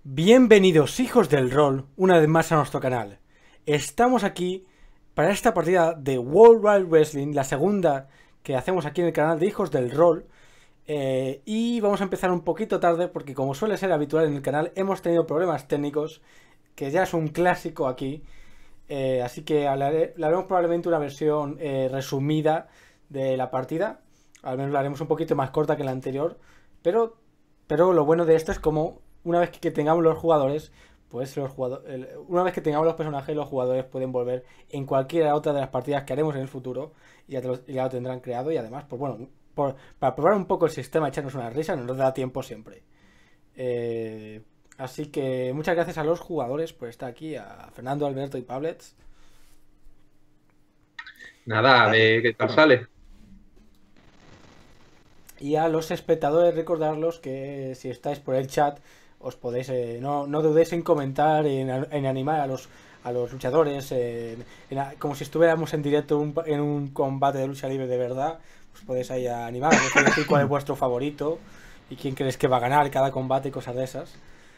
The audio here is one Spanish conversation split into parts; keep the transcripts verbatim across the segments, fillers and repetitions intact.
Bienvenidos, hijos del rol, una vez más a nuestro canal. Estamos aquí para esta partida de World Wide Wrestling, la segunda que hacemos aquí en el canal de Hijos del Rol. Eh, y vamos a empezar un poquito tarde porque, como suele ser habitual en el canal, hemos tenido problemas técnicos, que ya es un clásico aquí. Eh, así que hablaré, hablaremos probablemente una versión eh, resumida de la partida. Al menos la haremos un poquito más corta que la anterior. Pero, pero lo bueno de esto es como una vez que tengamos los jugadores, pues los jugadores, una vez que tengamos los personajes, los jugadores pueden volver en cualquiera otra de las partidas que haremos en el futuro y ya, te los, ya lo tendrán creado. Y además, pues bueno, por, para probar un poco el sistema, echarnos una risa, no nos da tiempo siempre. Eh, así que muchas gracias a los jugadores por estar aquí, a Fernando, Alberto y Pablets. Nada, a ver qué tal sale. Y a los espectadores recordarlos que si estáis por el chat os podéis, eh, no, no dudéis en comentar, en, en animar a los, a los luchadores, en, en, como si estuviéramos en directo un, en un combate de lucha libre de verdad. Os podéis ahí a animar, podéis decir cuál es vuestro favorito y quién crees que va a ganar cada combate y cosas de esas.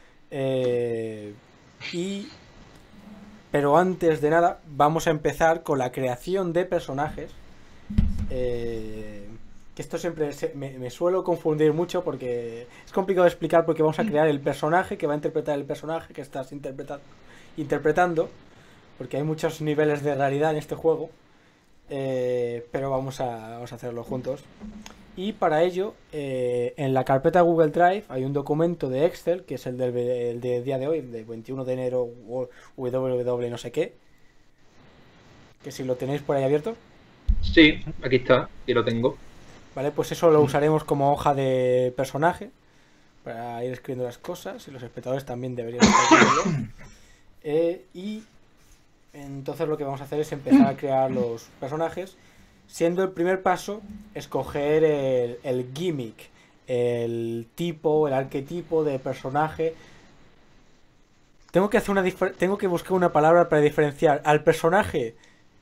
Eh, y pero antes de nada vamos a empezar con la creación de personajes. Eh, que esto siempre se, me, me suelo confundir mucho porque es complicado de explicar, porque vamos a crear el personaje que va a interpretar el personaje que estás interpreta interpretando, porque hay muchos niveles de realidad en este juego. Eh, pero vamos a, vamos a hacerlo juntos. Y para ello, eh, en la carpeta Google Drive hay un documento de Excel, que es el del el de día de hoy, el de veintiuno de enero, www no sé qué, que si lo tenéis por ahí abierto. Sí, aquí está, aquí lo tengo. Vale, pues eso lo usaremos como hoja de personaje para ir escribiendo las cosas, y los espectadores también deberían estar viendo. Eh, y entonces lo que vamos a hacer es empezar a crear los personajes, siendo el primer paso escoger el, el gimmick, el tipo, el arquetipo de personaje. Tengo que hacer una tengo que buscar una palabra para diferenciar al personaje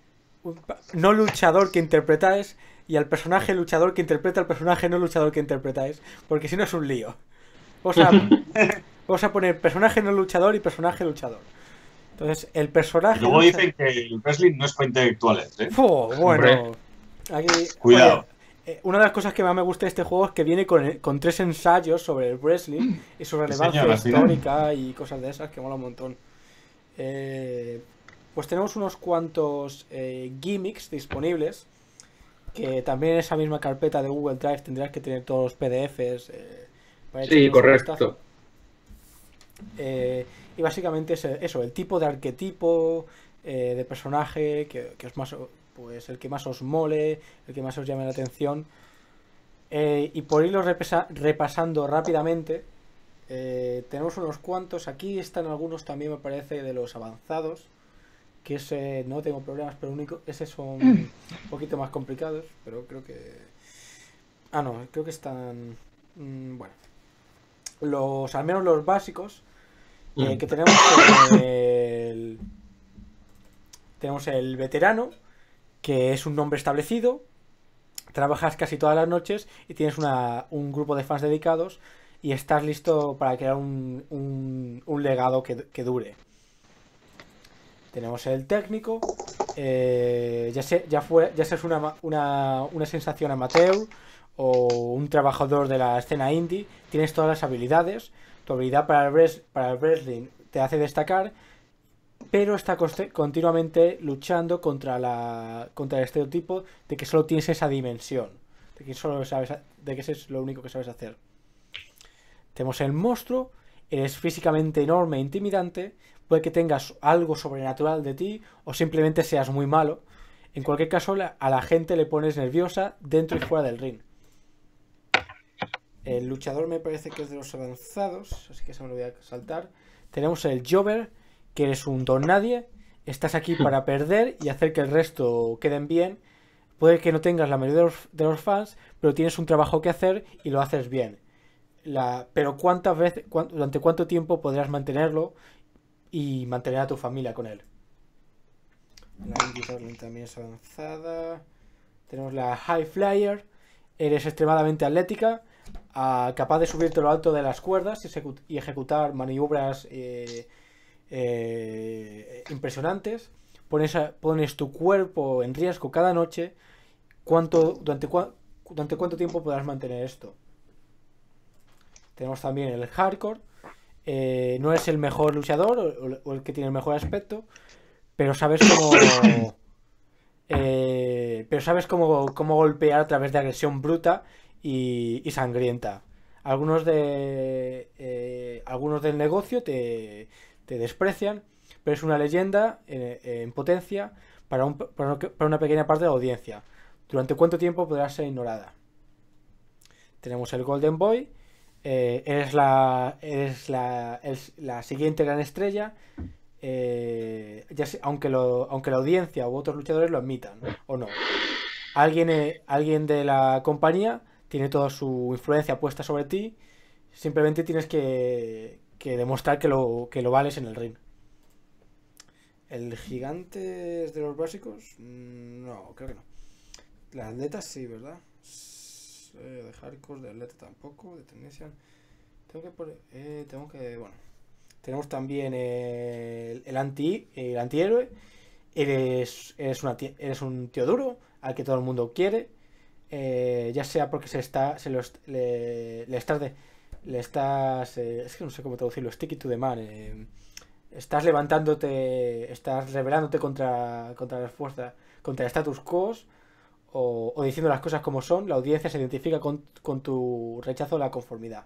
no luchador que interpretáis y al personaje luchador que interpreta al personaje no luchador que interpretáis, porque si no es un lío. Vamos a, vamos a poner personaje no luchador y personaje luchador. Entonces, el Y personaje luego luchador... dicen que el wrestling no es para intelectuales, ¿eh? ¡Fu! Hombre, Bueno, aquí, oye, Cuidado. eh, una de las cosas que más me gusta de este juego es que viene con, con tres ensayos sobre el wrestling y su Sí, relevancia señor, así es. histórica y cosas de esas que mola un montón. Eh, pues tenemos unos cuantos eh, gimmicks disponibles, que también en esa misma carpeta de Google Drive tendrás que tener todos los P D Fs eh, para sí, echarles un vistazo. correcto. Eh, y básicamente es eso, el tipo de arquetipo eh, de personaje que, que, es más, pues el que más os mole, el que más os llame la atención. Eh, y por irlo repasa, repasando rápidamente, eh, tenemos unos cuantos. Aquí están algunos también, me parece, de los avanzados, que ese no tengo problemas, pero único, ese son un poquito más complicados, pero creo que... Ah, no, creo que están... Mmm, bueno. Los, al menos los básicos, eh, Mm. que tenemos el... Tenemos el veterano, que es un nombre establecido, trabajas casi todas las noches y tienes una, un grupo de fans dedicados y estás listo para crear un, un, un legado que, que dure. Tenemos el técnico, eh, ya, sea, ya, fue, ya seas una, una, una sensación amateur o un trabajador de la escena indie, tienes todas las habilidades. Tu habilidad para el, res, para el wrestling te hace destacar, pero está continuamente luchando contra, la, contra el estereotipo de que solo tienes esa dimensión, de que, solo sabes, de que eso es lo único que sabes hacer. Tenemos el monstruo, eres físicamente enorme e intimidante, puede que tengas algo sobrenatural de ti o simplemente seas muy malo. En cualquier caso, a la gente le pones nerviosa dentro y fuera del ring. El luchador me parece que es de los avanzados, así que se me lo voy a saltar. Tenemos el Jobber, que eres un don nadie, estás aquí para perder y hacer que el resto queden bien. Puede que no tengas la mayoría de los, de los fans, pero tienes un trabajo que hacer y lo haces bien. La, pero cuántas veces, cuánt, durante cuánto tiempo podrás mantenerlo y mantener a tu familia con él. La Indie también es avanzada. Tenemos la High Flyer. Eres extremadamente atlética, a, capaz de subirte a lo alto de las cuerdas y, ejecu- y ejecutar maniobras eh, eh, impresionantes. Pones, a- pones tu cuerpo en riesgo cada noche. ¿Cuánto, durante, cua- durante cuánto tiempo podrás mantener esto? Tenemos también el hardcore. Eh, no es el mejor luchador o, o el que tiene el mejor aspecto, pero sabes cómo eh, pero sabes cómo, cómo golpear a través de agresión bruta y, y sangrienta. Algunos de eh, algunos del negocio te, te desprecian, pero es una leyenda en, en potencia para, un, para, para una pequeña parte de la audiencia. ¿Durante cuánto tiempo podrá ser ignorada? Tenemos el Golden Boy. Eh, eres la, eres la, es la siguiente gran estrella. Eh, ya sé, aunque, lo, aunque la audiencia u otros luchadores lo admitan o no. Alguien, eh, alguien de la compañía tiene toda su influencia puesta sobre ti. Simplemente tienes que, que demostrar que lo, que lo vales en el ring. ¿El gigante es de los básicos? No, creo que no. Las atletas sí, ¿verdad? Eh, de hardcore, de atleta tampoco, de Technician. Tengo que poner. Eh, tengo que. Bueno. Tenemos también el, el anti el antihéroe. Eres, eres, una, eres un tío duro al que todo el mundo quiere. Eh, ya sea porque se está. Se lo, le, le estás de. Le estás. Eh, es que no sé cómo traducirlo. Stick it to the man. Eh, estás levantándote. Estás rebelándote contra. Contra las fuerzas. Contra el status quo. O, o diciendo las cosas como son. La audiencia se identifica con, con tu rechazo a la conformidad.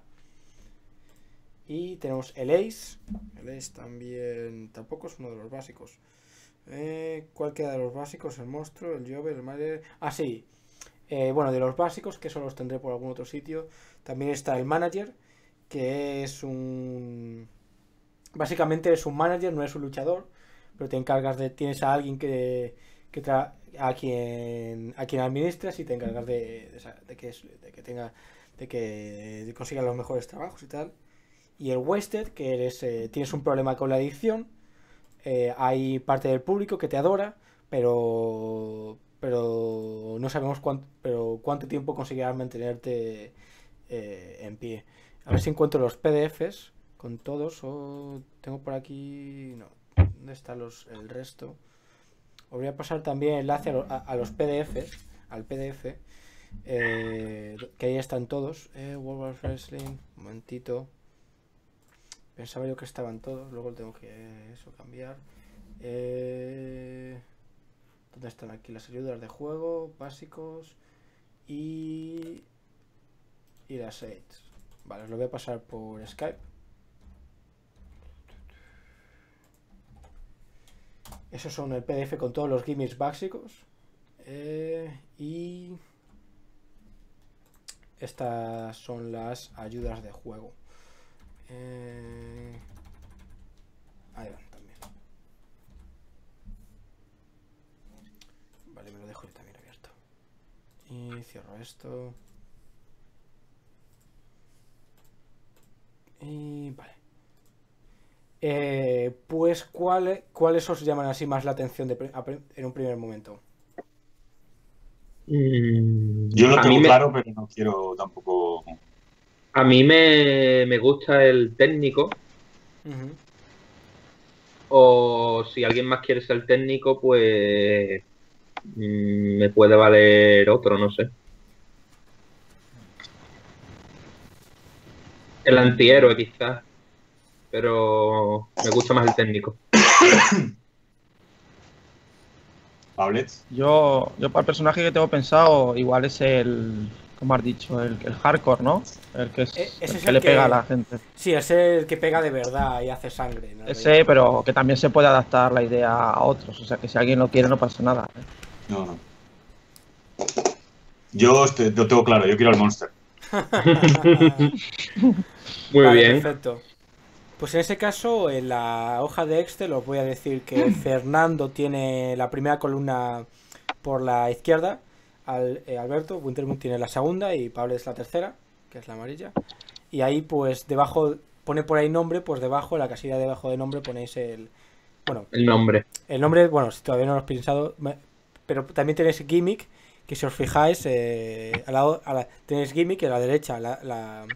Y tenemos el Ace. El Ace también. Tampoco es uno de los básicos. Eh, ¿Cuál queda de los básicos? El monstruo, el Jover, el Manager. Ah, sí. Eh, bueno, de los básicos, que eso los tendré por algún otro sitio. También está el Manager, que es un. Básicamente es un manager, no es un luchador. Pero te encargas de. Tienes a alguien que. que tra... a quien. a quien administras y te encargas de. de, de que, de que tenga. de que consiga los mejores trabajos y tal. Y el Wasted, que eres, eh, tienes un problema con la adicción. Eh, hay parte del público que te adora, pero pero no sabemos cuánto, pero cuánto tiempo conseguirás mantenerte eh, en pie. A ver si encuentro los P D Fs con todos. O tengo por aquí. No. ¿Dónde están los, el resto? Os voy a pasar también enlace a, lo, a, a los P D Fs. Al P D F. Eh, que ahí están todos. Eh, World of Wrestling. Un momentito. Pensaba yo que estaban todos, luego tengo que eso cambiar. Eh, ¿Dónde están aquí las ayudas de juego? Básicos y y las aids. Vale, os lo voy a pasar por Skype. Esos son el P D F con todos los gimmicks básicos. Eh, y estas son las ayudas de juego. Eh... Ahí van también. Vale, me lo dejo yo también abierto. Y cierro esto. Y vale. Eh, pues, ¿cuál, ¿cuáles os llaman así más la atención de, en un primer momento? Mm, Yo lo a tengo mí me- claro, pero no quiero tampoco. A mí me, me gusta el técnico, Ujú. o si alguien más quiere ser técnico, pues mm, me puede valer otro, no sé. El antihéroe quizás, pero me gusta más el técnico. Pablet. Yo, yo para el personaje que tengo pensado, igual es el, como has dicho, el, el hardcore, ¿no? El que, es, E- ese el es que el le que- pega a la gente. Sí, es el que pega de verdad y hace sangre, ¿no? Ese, pero que también se puede adaptar la idea a otros. O sea, que si alguien lo quiere no pasa nada, ¿eh? No, no. Yo este, lo tengo claro, yo quiero al Monster. Muy Vale, bien. perfecto. Pues en ese caso, en la hoja de Excel os voy a decir que Fernando tiene la primera columna por la izquierda, al, eh, Alberto, Wintermund tiene la segunda y Pablo es la tercera, que es la amarilla. Y ahí pues debajo, pone por ahí nombre, pues debajo, en la casilla debajo de nombre ponéis el... Bueno, El nombre. el nombre, bueno, si todavía no lo has pensado, me- pero también tenéis gimmick, que si os fijáis, eh, al lado, a la, tenéis gimmick a la derecha, la, la,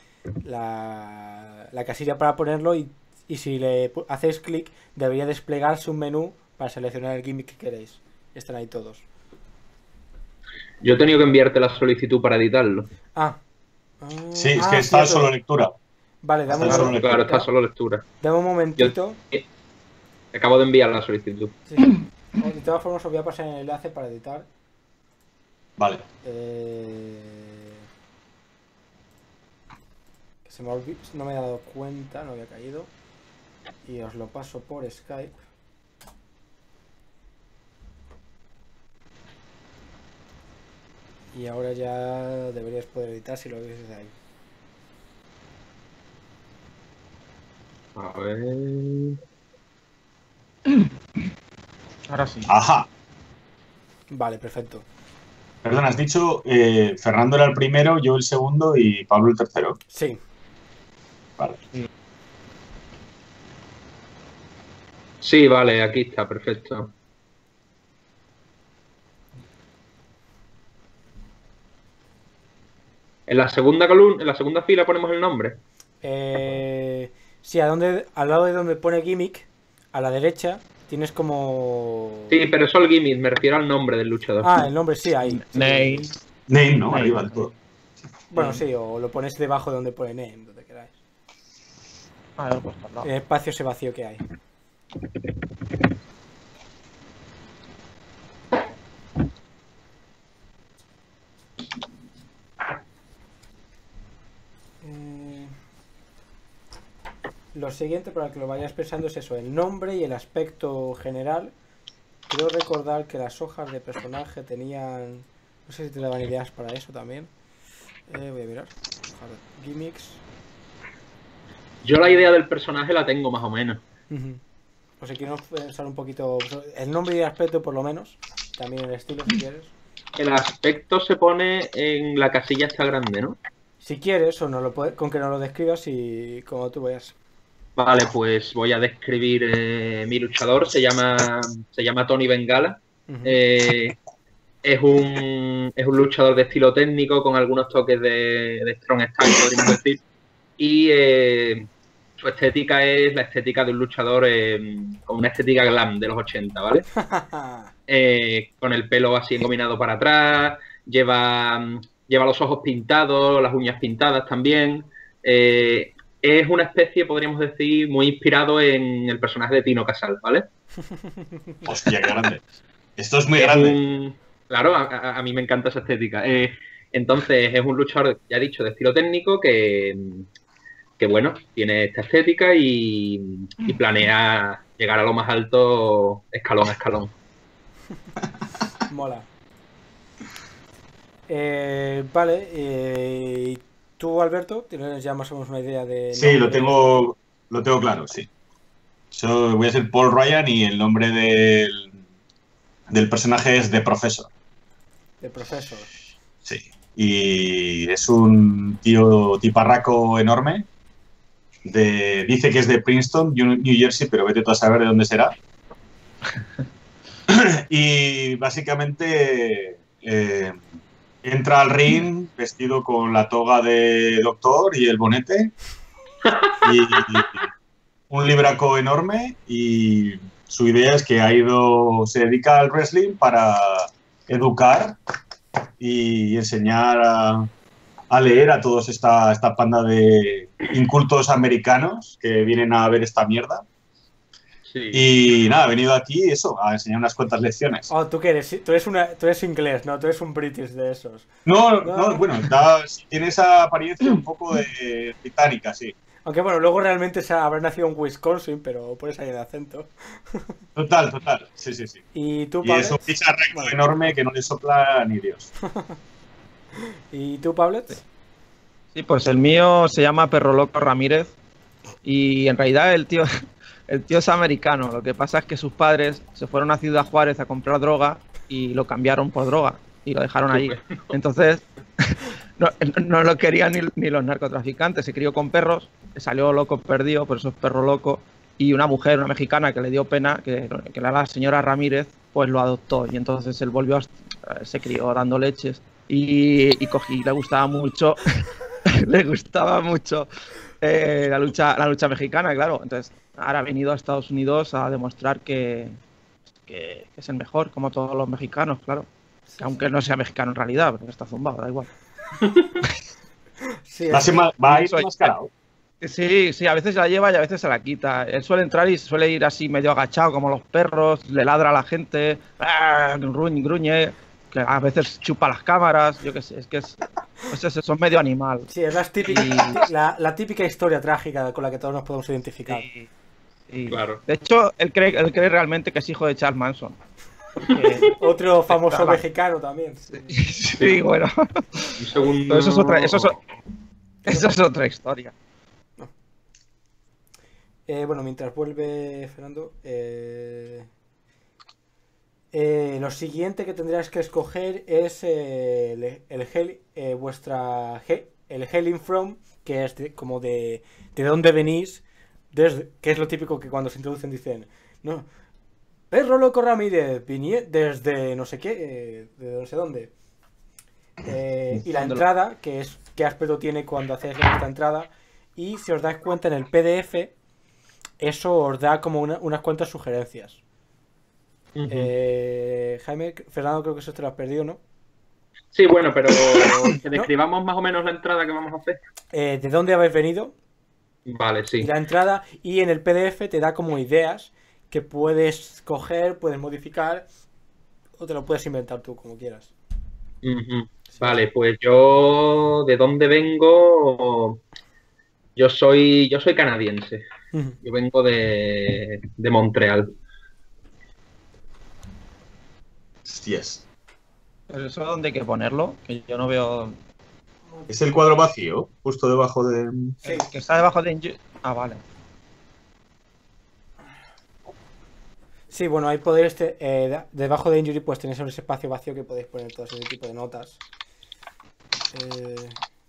la, la casilla para ponerlo y, y si le pu- hacéis clic debería desplegarse un menú para seleccionar el gimmick que queréis. Están ahí todos. Yo he tenido que enviarte la solicitud para editarlo. Ah. Ah, Sí, es ah, que está cierto. solo lectura. Vale, dame un, Está solo momentito, lectura. Claro, está solo lectura. dame un momentito. Acabo de enviar la solicitud. Sí. De todas formas os voy a pasar el enlace para editar. Vale. Eh... Que se me ha olvi- no me he dado cuenta, no había caído. Y os lo paso por Skype. Y ahora ya deberías poder editar si lo ves desde ahí. A ver. Ahora sí. Ajá. Vale, perfecto. Perdón, has dicho eh, Fernando era el primero, yo el segundo y Pablo el tercero. Sí. Vale. Sí, vale, aquí está, perfecto. En la segunda columna, en la segunda fila ponemos el nombre. Eh... Sí, a donde, al lado de donde pone gimmick, a la derecha, tienes como... Sí, pero eso es el gimmick, me refiero al nombre del luchador. Ah, el nombre sí, ahí. Sí. Name. Name, ¿no? Name. Arriba del todo. Bueno, sí, o lo ponéis debajo de donde pone name, donde queráis. Ah, lo he puesto al lado. El espacio ese vacío que hay. Eh, Lo siguiente, para que lo vayáis pensando, es eso, el nombre y el aspecto general. Quiero recordar que las hojas de personaje tenían... No sé si te daban ideas para eso también. Eh, voy a mirar. Hojas de gimmicks. Yo la idea del personaje la tengo más o menos. Ujú. O si quieres pensar un poquito el nombre y el aspecto por lo menos, también el estilo si quieres. El aspecto se pone en la casilla esta grande, ¿no? Si quieres o no lo puedes, con que nos lo describas y como tú veas. Vale, pues voy a describir eh, mi luchador. Se llama, se llama Tony Bengala. Ujú. Eh, es, un, es un luchador de estilo técnico con algunos toques de, de strong style, podríamos decir. Y eh, su estética es la estética de un luchador eh, con una estética glam de los ochenta, ¿vale? Eh, con el pelo así engominado para atrás, lleva, lleva los ojos pintados, las uñas pintadas también. Eh, es una especie, podríamos decir, muy inspirado en el personaje de Tino Casal, ¿vale? Hostia, qué grande. Esto es muy Es grande. un- Claro, a, a- a mí me encanta esa estética. Eh, entonces, es un luchador, ya he dicho, de estilo técnico que, que bueno, tiene esta estética y, y planea llegar a lo más alto escalón a escalón. Mola. Eh, vale, eh, ¿tú, Alberto, tienes ya más o menos una idea de...? Sí, lo nombre? tengo, lo tengo claro, sí. Yo voy a ser Paul Ryan y el nombre del, del personaje es The Professor. De Professor. Sí. Y es un tío tiparraco enorme. De, dice que es de Princeton, New Jersey, pero vete tú a saber de dónde será. Y básicamente eh, entra al ring vestido con la toga de doctor y el bonete. Y un libraco enorme. Y su idea es que ha ido, se dedica al wrestling para educar y enseñar a, a leer a todos esta, esta panda de incultos americanos que vienen a ver esta mierda. Sí. Y nada, ha venido aquí eso, a enseñar unas cuantas lecciones. Oh, ¿tú qué eres? Tú eres, una, tú eres inglés, ¿no? Tú eres un british de esos. No, No. no, bueno, da- tiene esa apariencia un poco de británica, sí. Aunque bueno, luego realmente se habrá nacido en Wisconsin, pero pones ahí el acento. Total, total, sí, sí, sí. ¿Y tú, Y Pablet? es un bicharraco enorme que no le sopla ni Dios. ¿Y tú, Pablet? Sí, pues el mío se llama Perro Loco Ramírez y en realidad el tío, el tío es americano. Lo que pasa es que sus padres se fueron a Ciudad Juárez a comprar droga y lo cambiaron por droga y lo dejaron allí. Entonces no, no lo querían ni, ni los narcotraficantes. Se crió con perros, salió loco perdido, por eso es Perro Loco. Y una mujer, una mexicana que le dio pena, que, que era la señora Ramírez, pues lo adoptó. Y entonces él volvió a, eh, se crió dando leches y, y cogí, le gustaba mucho, le gustaba mucho eh, la lucha, la lucha mexicana, claro. Entonces, ahora ha venido a Estados Unidos a demostrar que, que, que es el mejor, como todos los mexicanos, claro. Sí, Aunque no sea mexicano en realidad, porque está zumbado, da igual. sí, Va a, es- ser ma- va a ir Soy- mascarado. Sí, sí, a veces se la lleva y a veces se la quita. Él suele entrar y suele ir así medio agachado, como los perros, le ladra a la gente, ¡ah! gruñe, gruñe, que a veces chupa las cámaras, yo qué sé, es que es, pues es, eso, es medio animal. sí, es la típica, Y- la, la típica historia trágica con la que todos nos podemos identificar. Sí, sí. Claro. De hecho, él cree, él cree realmente que es hijo de Charles Manson. Porque- Otro famoso Estaba- mexicano también. Sí. sí, bueno, Un segundo. pero eso es otra, eso es, eso es otra historia. Eh, bueno, mientras vuelve Fernando, eh, eh, lo siguiente que tendrás que escoger es eh, el, el hel- eh, vuestra he- el hailing from, que es de- como de de dónde venís, desde, que es lo típico que cuando se introducen dicen, no, Perro Loco Ramírez, vinie desde no sé qué, eh, de no sé dónde. Eh, y la ¿Dónde lo- entrada, que es qué aspecto tiene cuando hacéis esta entrada, y si os dais cuenta en el P D F, eso os da como una- unas cuantas sugerencias. Ujú. Eh, Jaime, Fernando, creo que eso te lo has perdido, ¿no? Sí, bueno, pero que describamos más o menos la entrada que vamos a hacer. Eh, ¿de dónde habéis venido? Vale, Y sí. la entrada, y en el P D F te da como ideas que puedes coger, puedes modificar, o te lo puedes inventar tú, como quieras. Ujú. Vale, pues yo de dónde vengo, yo soy, yo soy canadiense. Ujú. Yo vengo de, de Montreal. Hostias. Pero eso dónde hay que ponerlo, que yo no veo. Es el cuadro vacío, justo debajo de. Sí. El que está debajo de Inju- Ah, vale. Sí, bueno, ahí podéis, te- eh, de- debajo de Injury, pues tenéis ese espacio vacío que podéis poner todo ese tipo de notas. Eh,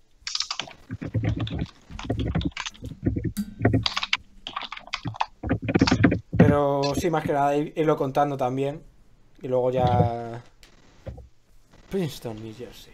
Pero sí, más que nada, ir- irlo contando también. Y luego ya. Princeton, New Jersey.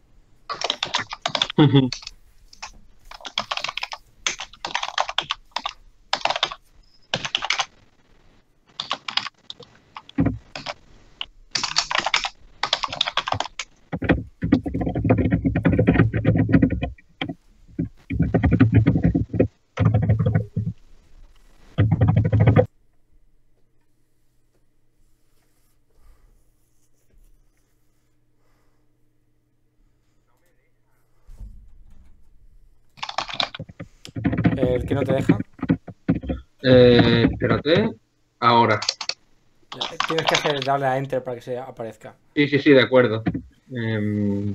El que no te deja. Eh, espérate. Ahora. Tienes que hacer darle a Enter para que se aparezca. Sí, sí, sí, de acuerdo. Em,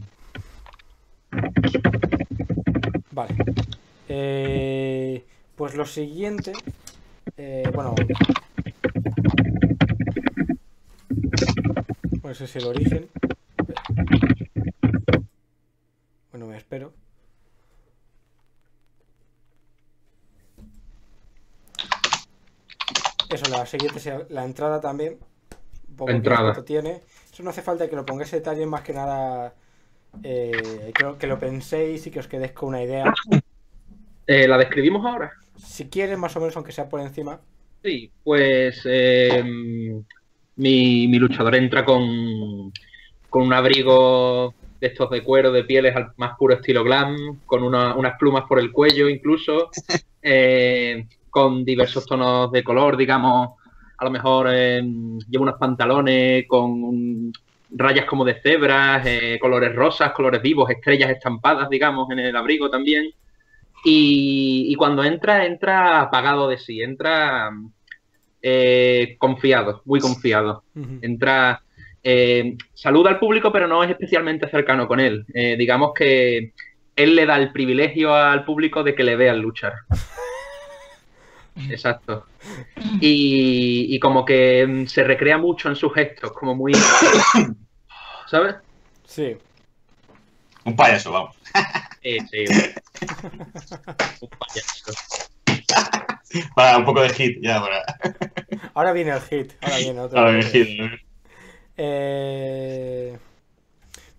Vale. Eh, pues lo siguiente. eh, bueno. Bueno, ese es el origen. Bueno, me espero. Eso, la siguiente sea la entrada también. Un poco La entrada. qué aspecto tiene. Eso no hace falta que lo pongáis en detalle, más que nada. Eh, creo que lo penséis y que os quedéis con una idea. eh, ¿La describimos ahora? Si quieres, más o menos, aunque sea por encima. Sí, pues em, mi, mi luchador entra con, con un abrigo de estos de cuero, de pieles al más puro estilo glam, con una- unas plumas por el cuello incluso, eh, con diversos tonos de color, digamos, a lo mejor em, lleva unos pantalones con rayas como de cebras, eh, colores rosas, colores vivos, estrellas estampadas, digamos, en el abrigo también. Y, y cuando entra, entra apagado de sí, entra eh, confiado, muy confiado. Ujú. Entra, eh, saluda al público, pero no es especialmente cercano con él. Eh, digamos que él le da el privilegio al público de que le vean luchar. Exacto. Y, y como que mm, se recrea mucho en sus gestos, como muy... ¿Sabes? Sí. Un payaso, vamos. Sí, sí. Un payaso. Para un poco de hit, ya, para. Ahora viene el hit. Ahora viene otro. Ahora el hit. Eh,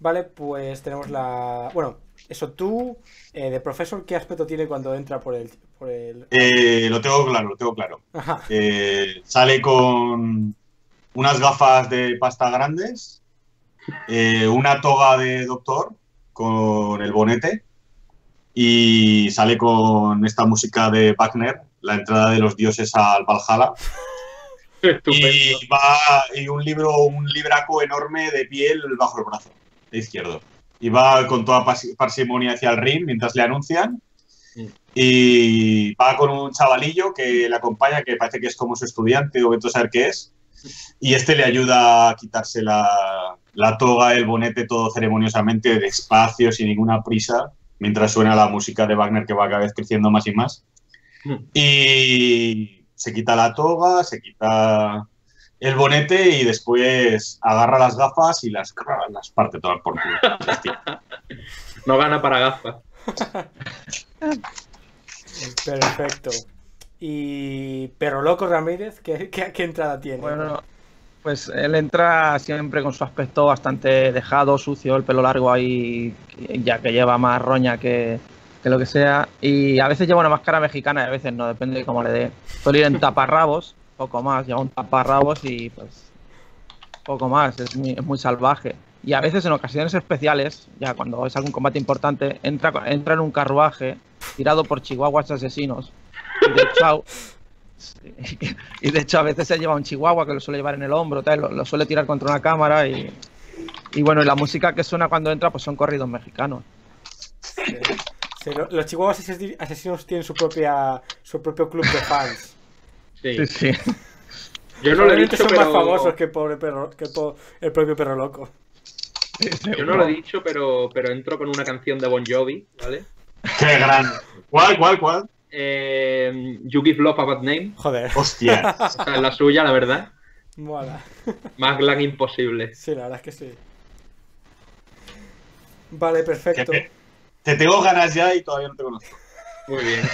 Vale, pues tenemos la... Bueno, eso tú, eh, de profesor, ¿qué aspecto tiene cuando entra por el... Por el... Eh, lo tengo claro, lo tengo claro. Ajá. Eh, sale con unas gafas de pasta grandes, eh, una toga de doctor con el bonete y sale con esta música de Wagner, la entrada de los dioses al Valhalla. Estupendo. Y va y un libro, un libraco enorme de piel bajo el brazo de izquierdo. Y va con toda parsimonia hacia el ring mientras le anuncian. Mm. Y va con un chavalillo que le acompaña, que parece que es como su estudiante o vete a saber qué es. Y este le ayuda a quitarse la, la toga, el bonete, todo ceremoniosamente, despacio, sin ninguna prisa, mientras suena la música de Wagner que va cada vez creciendo más y más. Mm. Y se quita la toga, se quita el bonete y después agarra las gafas y las, las parte todas por culo. No gana para gafas. Perfecto. Y Perro Loco Ramírez, ¿qué, qué, qué entrada tiene? Bueno, pues él entra siempre con su aspecto bastante dejado, sucio, el pelo largo ahí, ya que lleva más roña que, que lo que sea. Y a veces lleva una máscara mexicana y a veces no, depende de cómo le dé. Suele ir en taparrabos, poco más, lleva un taparrabos y pues poco más, es muy, es muy salvaje. Y a veces en ocasiones especiales, ya cuando es algún combate importante, entra, entra en un carruaje tirado por chihuahuas asesinos. Y de hecho, y de hecho a veces se lleva un chihuahua que lo suele llevar en el hombro, tal, lo, lo suele tirar contra una cámara y, y bueno, y la música que suena cuando entra pues son corridos mexicanos. Sí. Sí, lo- los chihuahuas asesi- asesinos tienen su propia su propio club de fans. Sí. Sí, sí. Yo no lo he Probablemente dicho, son más pero... famosos que, pobre perro, que po- el propio Perro Loco. Yo no lo he dicho, pero, pero entro con una canción de Bon Jovi, ¿vale? ¡Qué gran! ¿Cuál, cuál, cuál? Eh, You Give Love a Bad Name. Joder, ¡Hostia! O sea, es la suya, la verdad. mola. Más glam imposible. Sí, la verdad es que sí. Vale, Que perfecto. te, te tengo ganas ya y todavía no te conozco. Muy bien.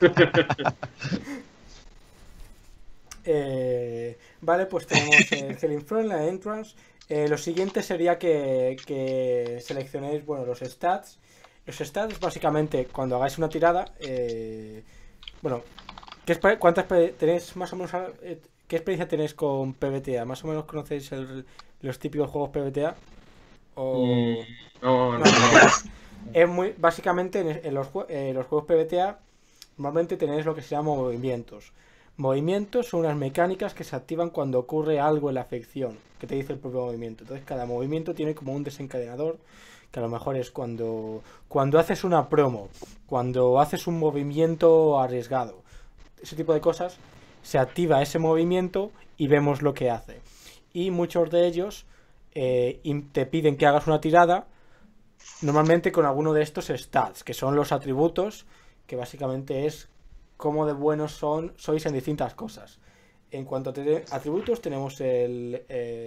Eh, vale, pues tenemos el Healing Front, la Entrance. Eh, lo siguiente sería que, que seleccionéis, bueno, los stats. Los stats, básicamente, cuando hagáis una tirada, eh, bueno, ¿qué exper- ¿cuántas exper- tenéis más o menos, eh, qué experiencia tenéis con P B T A? ¿Más o menos conocéis el- los típicos juegos P B T A? O... Mm, no, no, No, no. Es muy, básicamente en, en los, jue- eh, los juegos P B T A normalmente tenéis lo que se llama movimientos. Movimientos son unas mecánicas que se activan cuando ocurre algo en la ficción, que te dice el propio movimiento. Entonces cada movimiento tiene como un desencadenador, que a lo mejor es cuando, cuando haces una promo, cuando haces un movimiento arriesgado, ese tipo de cosas, se activa ese movimiento y vemos lo que hace. Y muchos de ellos eh, im- te piden que hagas una tirada, normalmente con alguno de estos stats, que son los atributos, que básicamente es cómo de buenos son, sois en distintas cosas. En cuanto a te- atributos, tenemos el,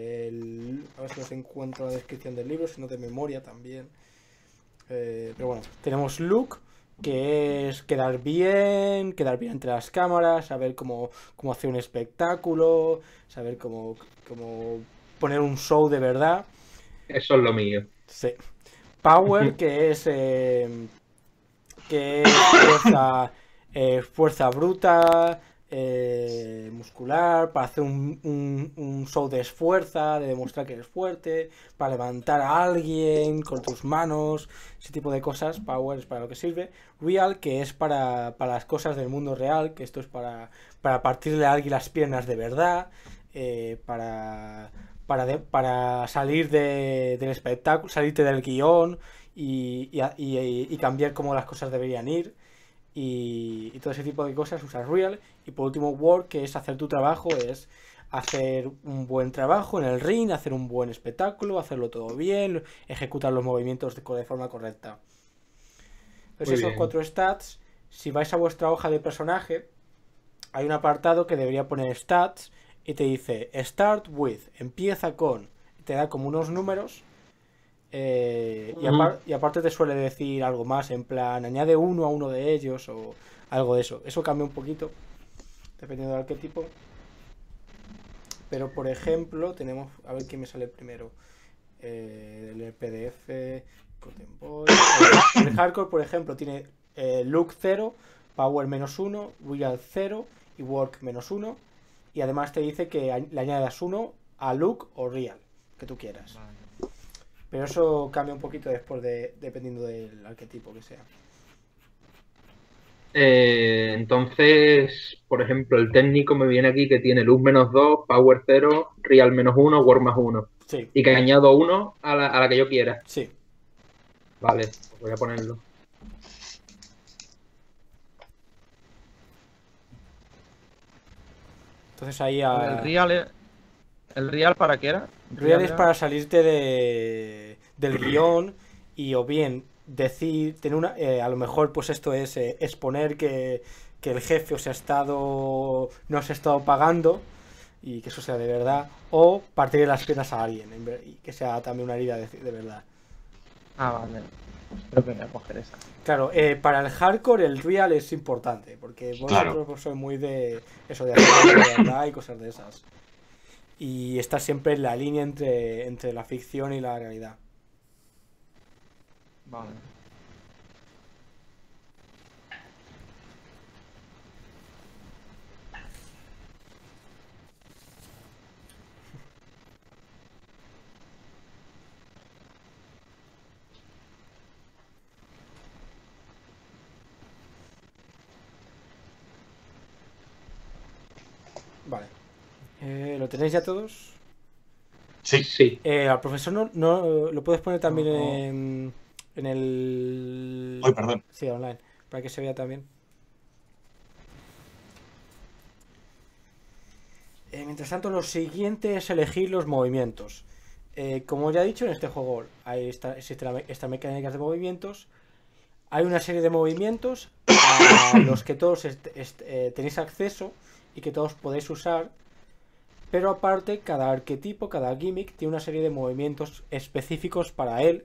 el- A ver si os encuentro la descripción del libro, si no de memoria también. Eh, pero bueno, tenemos look, que es quedar bien, quedar bien entre las cámaras, saber cómo, cómo hacer un espectáculo, saber cómo, cómo poner un show de verdad. Eso es lo mío. Sí. Power, que es eh, que es fuerza, eh, fuerza bruta, eh, muscular, para hacer un, un, un show de esfuerza, de demostrar que eres fuerte, para levantar a alguien con tus manos, ese tipo de cosas. Power es para lo que sirve. Real, que es para, para las cosas del mundo real, que esto es para, para partirle a alguien las piernas de verdad, eh, para, para, de- para salir de- del espectáculo, salirte del guión y, y, a- y- y cambiar cómo las cosas deberían ir. Y, y todo ese tipo de cosas usas Real. Y por último, Work, que es hacer tu trabajo, es hacer un buen trabajo en el ring, hacer un buen espectáculo, hacerlo todo bien, ejecutar los movimientos de, de forma correcta. Pues Muy esos bien. cuatro stats, si vais a vuestra hoja de personaje, hay un apartado que debería poner stats y te dice Start with, empieza con, te da como unos números. Eh, y, Ujú. apar- y aparte te suele decir algo más, en plan, añade uno a uno de ellos o algo de eso. Eso cambia un poquito, dependiendo del arquetipo. Pero por ejemplo, tenemos, a ver quién me sale primero. eh, el P D F, Contemporary. El hardcore, por ejemplo, tiene eh, look cero, power menos uno, real cero y work menos uno. Y además te dice que le añadas uno a look o real, que tú quieras. Vale. Pero eso cambia un poquito después de, dependiendo del arquetipo que sea. Eh, entonces, por ejemplo, el técnico me viene aquí que tiene look menos dos, power cero, real menos uno, work más uno. Sí. Y que añado uno a la, a la que yo quiera. Sí. Vale, pues voy a ponerlo. Entonces ahí a... El real, ¿el real para qué era? El real es para salirte de, del guión y o bien decir, tener una, eh, a lo mejor pues esto es eh, exponer que, que el jefe os ha estado, no os ha estado pagando y que eso sea de verdad, o partir las piernas a alguien y que sea también una herida de, de verdad. Ah, vale. Creo que voy a coger esa. Claro, eh, para el hardcore el real es importante, porque vosotros Claro. pues, sois muy de eso de hacer de verdad y cosas de esas. Y está siempre en la línea entre, entre la ficción y la realidad. Vale. Vale. Eh, ¿Lo tenéis ya todos? Sí. Sí. Eh, al profesor no, no lo puedes poner también No. en, en el... Ay, perdón. Sí, online, para que se vea también. Eh, mientras tanto, lo siguiente es elegir los movimientos. Eh, como ya he dicho, en este juego hay esta, existe la, esta mecánica de movimientos. Hay una serie de movimientos a los que todos est, est, eh, tenéis acceso y que todos podéis usar. Pero aparte, cada arquetipo, cada gimmick tiene una serie de movimientos específicos para él.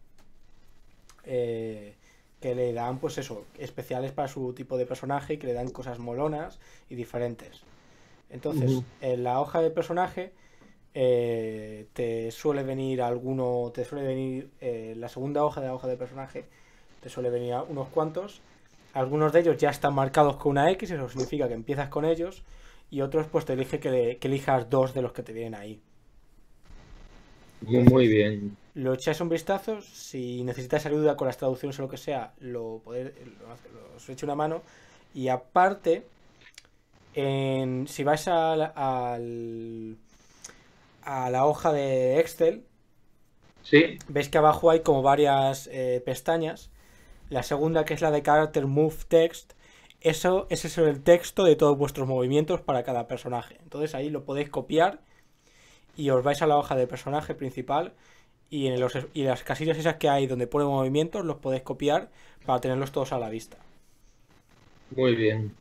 Eh, que le dan, pues eso, especiales para su tipo de personaje y que le dan cosas molonas y diferentes. Entonces, uh-huh. en la hoja de personaje eh, te suele venir alguno, te suele venir eh, la segunda hoja de la hoja de personaje, te suele venir unos cuantos. Algunos de ellos ya están marcados con una X, eso significa que empiezas con ellos, y otros pues te elige que, le, que elijas dos de los que te vienen ahí. Entonces, muy bien. Lo echáis un vistazo, si necesitáis ayuda con las traducciones o lo que sea, lo podéis, lo, os echo una mano, y aparte... En, si vais a la, al, a la hoja de Excel, ¿sí? Veis que abajo hay como varias eh, pestañas. La segunda, que es la de Character Move Text, eso, ese es el texto de todos vuestros movimientos para cada personaje. Entonces ahí lo podéis copiar y os vais a la hoja de personaje principal y en los, y las casillas esas que hay donde pone movimientos los podéis copiar para tenerlos todos a la vista. Muy bien.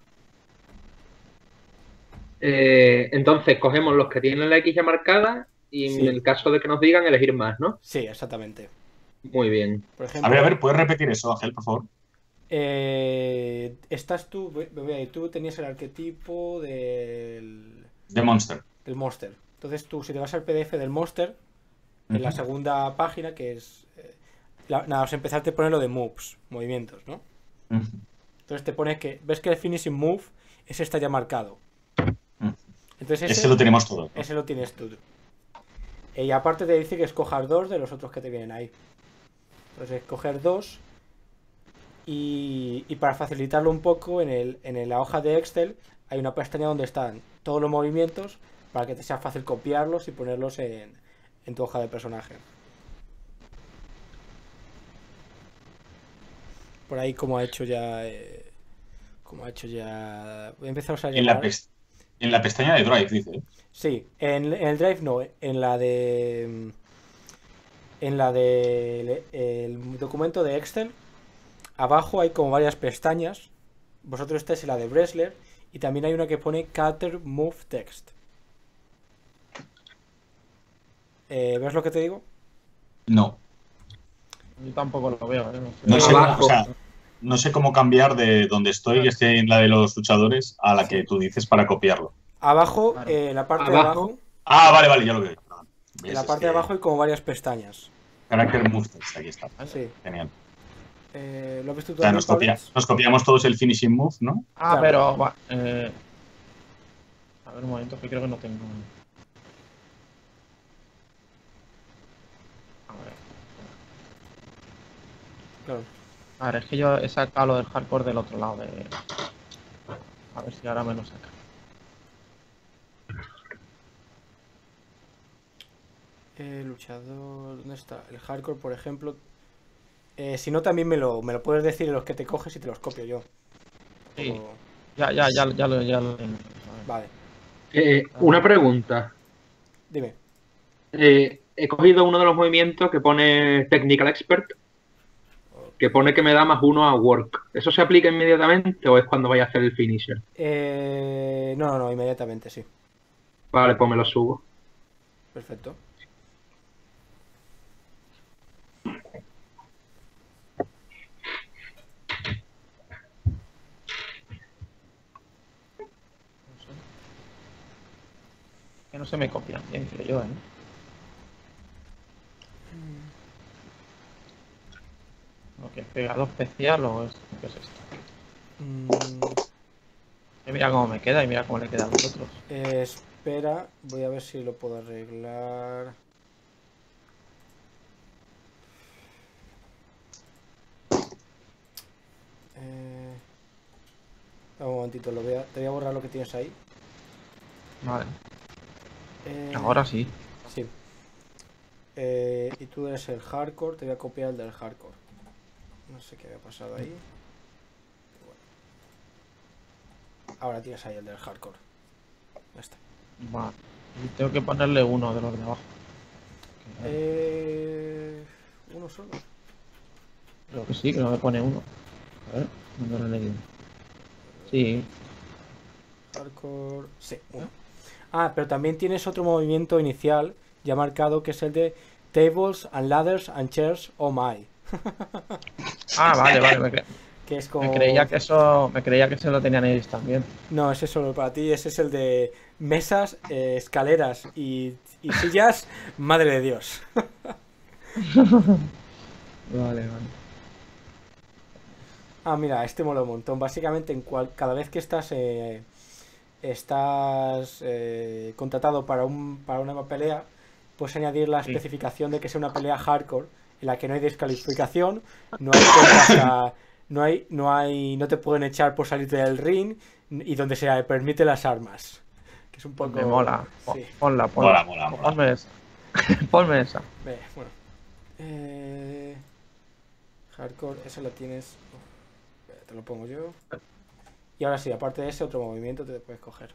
Eh, entonces cogemos los que tienen la X ya marcada y sí. En el caso de que nos digan elegir más, ¿no? Sí, exactamente. Muy bien. Por ejemplo, a ver, a ver, ¿puedes repetir eso, Ángel, por favor? Eh, estás tú, tú tenías el arquetipo del... De Monster. Del Monster. Entonces tú, si te vas al P D F del Monster, uh-huh. en la segunda página, que es... Eh, la, nada, os empezarte a poner lo de moves, movimientos, ¿no? Uh-huh. Entonces te pones que... ¿Ves que el finishing move ese está ya marcado? Entonces ese, ese lo tenemos todo, ¿no? Ese lo tienes tú. Y aparte te dice que escojas dos de los otros que te vienen ahí. Entonces escoger dos. Y, y para facilitarlo un poco, en, el, en la hoja de Excel hay una pestaña donde están todos los movimientos para que te sea fácil copiarlos y ponerlos en, en tu hoja de personaje. Por ahí como ha hecho ya... Eh, como ha hecho ya... Voy a empezar a usar en, la en la pestaña de Drive, dice. Sí, en, en el Drive no, en la de... En la de... El documento de Excel, abajo hay como varias pestañas. Vosotros estáis en la de Wrestler y también hay una que pone Character Move Text. Eh, ¿Ves lo que te digo? No. Yo tampoco lo veo. ¿eh? No sé, o sea, no sé cómo cambiar de donde estoy, que esté en la de los luchadores, a la que tú dices para copiarlo. Abajo, claro. eh, la parte abajo. de abajo. Ah, vale, vale, ya lo veo. En la parte de abajo hay como varias pestañas. Character Move Text, aquí está. Sí. Genial. Eh, ¿Lo has visto tú O sea, también, nos, copia, Pablo? nos copiamos todos el Finishing Move, ¿no? Ah, Claro. pero... va, eh, a ver, un momento, que creo que no tengo... A ver, Claro. a ver, es que yo he sacado lo del hardcore del otro lado de... A ver si ahora me lo saca. Eh, luchador, ¿dónde está? El hardcore, por ejemplo. Eh, si no, también me lo, me lo puedes decir en los que te coges y te los copio yo. Sí. O- Ya, ya, ya, ya, lo, ya lo tengo. A ver. Vale, Eh, una pregunta. dime. Eh, he cogido uno de los movimientos que pone Technical Expert, que pone que me da más uno a Work. ¿Eso se aplica inmediatamente o es cuando vaya a hacer el finisher? Eh, no, no, no, inmediatamente, sí. Vale, pues me lo subo. Perfecto. No sé. Que no se me copian, bien creo yo, ¿eh? Lo que es pegado especial o es, ¿qué es esto? Mm, Eh, mira cómo me queda y mira cómo le queda a los otros. eh, espera, voy a ver si lo puedo arreglar. Eh, dame un momentito, lo voy a, te voy a borrar lo que tienes ahí. Vale, Eh, ahora sí. Sí. Eh, y tú eres el hardcore, te voy a copiar el del hardcore. No sé qué había pasado ahí. Bueno. Ahora tienes ahí el del hardcore. Ya está. Vale. Y tengo que ponerle uno de los de abajo. Eh, uno solo. Creo que sí, que no me pone uno. A ver, no lo he leído. Sí, Hardcore. Sí, uno. Ah, pero también tienes otro movimiento inicial ya marcado que es el de Tables and Ladders and Chairs, oh my. ah, vale, vale, me, cre- Que es como. me creía que eso, me creía que eso lo tenían ellos también. No, ese es solo para ti, ese es el de mesas, eh, escaleras y, y sillas, madre de Dios. Vale, vale. Ah, mira, este mola un montón. Básicamente, en cual, cada vez que estás eh, estás eh, contratado para un para una pelea, puedes añadir la Sí. especificación de que sea una pelea hardcore en la que no hay descalificación, no hay cuentas a- no hay no hay no te pueden echar por salirte del ring y donde se permite las armas. Que es un poco. Me mola. Po- Sí. Ponla, ponla. Mola, mola, mola. Ponme esa. Ponme esa. Ve, bueno. Eh, hardcore, esa la tienes. Uf, te lo pongo yo. Y ahora sí, aparte de ese, otro movimiento te puedes coger.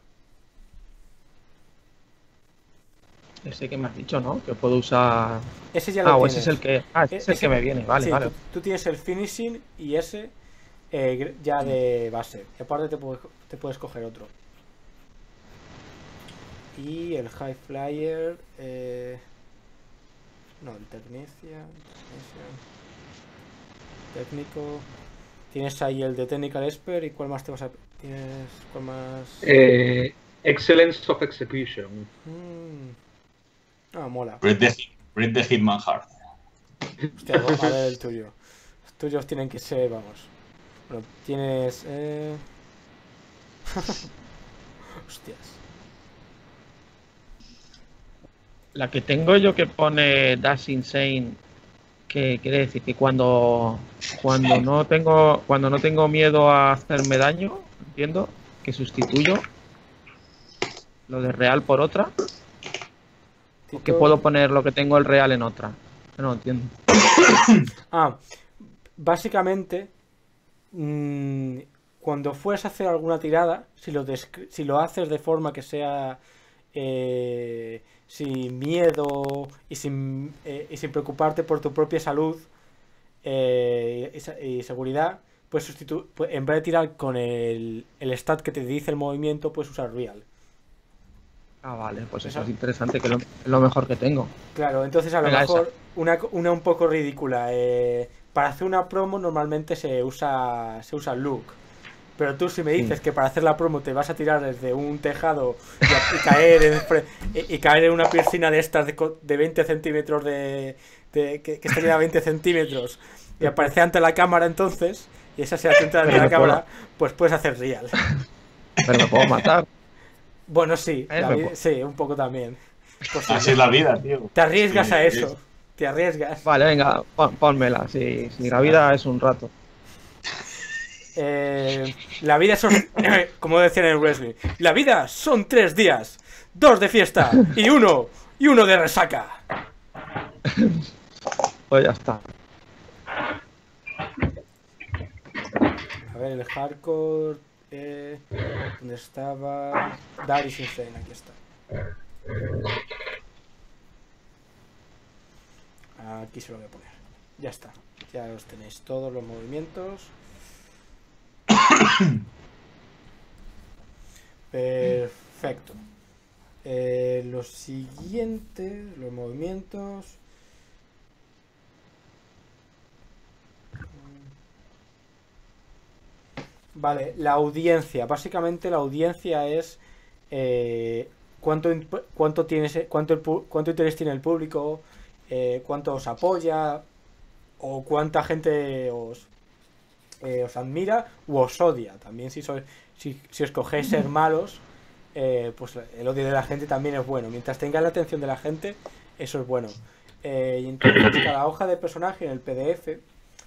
Ese que me has dicho, ¿no? Que puedo usar. Ese ya lo Ah, o tienes. ese es el que. Ah, ese es el Ese- que me viene. Vale, Sí, vale. Tú, tú tienes el finishing y ese eh, gr- ya de base. Y aparte te puedes, te puedes coger otro. Y el high flyer. Eh, no, el technicia. technician, Técnico. Tienes ahí el de Technical Expert. ¿Y cuál más te vas a.? Tienes. ¿Cuál más? Eh, Excellence of Execution. Mm. Ah, mola. Read the, read the Hitman Heart. Hostia, vamos a ver el tuyo. Los tuyos tienen que ser, vamos. Bueno, tienes. Eh... Hostias. La que tengo yo que pone Dash Insane, que quiere decir que cuando cuando no tengo cuando no tengo miedo a hacerme daño, entiendo, que sustituyo lo de real por otra, o que Tito- puedo poner lo que tengo el real en otra. No lo entiendo. Ah, básicamente, mm, cuando fueres a hacer alguna tirada, si lo, descri- si lo haces de forma que sea eh, sin miedo y sin, eh, y sin preocuparte por tu propia salud eh, y, se- y seguridad, pues sustitu- pues en vez de tirar con el, el stat que te dice el movimiento, puedes usar real. Ah, vale, pues eso Esa- es interesante, que es lo, es lo mejor que tengo. Claro, entonces a lo Venga, mejor una, co- una un poco ridícula. eh, para hacer una promo normalmente se usa se usa look. Pero tú si me dices que para hacer la promo te vas a tirar desde un tejado y, a- y caer en, y, y caer en una piscina de estas de, co- de veinte centímetros de, de- que, que está llena de veinte centímetros y aparecer ante la cámara entonces, y esa sea tu entrada ante Pero la me puedo- cámara, pues puedes hacer real. Pero me puedo matar. Bueno, sí, Eh, la me vi- puedo- sí, un poco también. Es posible. Así es la vida, tío. Te arriesgas Sí, a es- eso, te arriesgas. Vale, venga, pon- pónmela. Si, si la vida es un rato. Eh, la vida son, como decían en el wrestling, la vida son tres días, dos de fiesta y uno, y uno de resaca. Pues ya está. A ver, el hardcore, eh, ¿dónde estaba? Darius Insane, aquí está. Aquí se lo voy a poner. Ya está, ya los tenéis todos los movimientos. Perfecto. Eh, los siguientes, los movimientos. Vale, la audiencia. Básicamente la audiencia es eh, cuánto, imp- cuánto, tienes, cuánto, el pu- cuánto interés tiene el público, eh, cuánto os apoya o cuánta gente os, eh, os admira u os odia. También si, sois, si, si escogéis ser malos, eh, pues el odio de la gente también es bueno. Mientras tenga la atención de la gente, eso es bueno. Eh, y entonces cada hoja de personaje en el P D F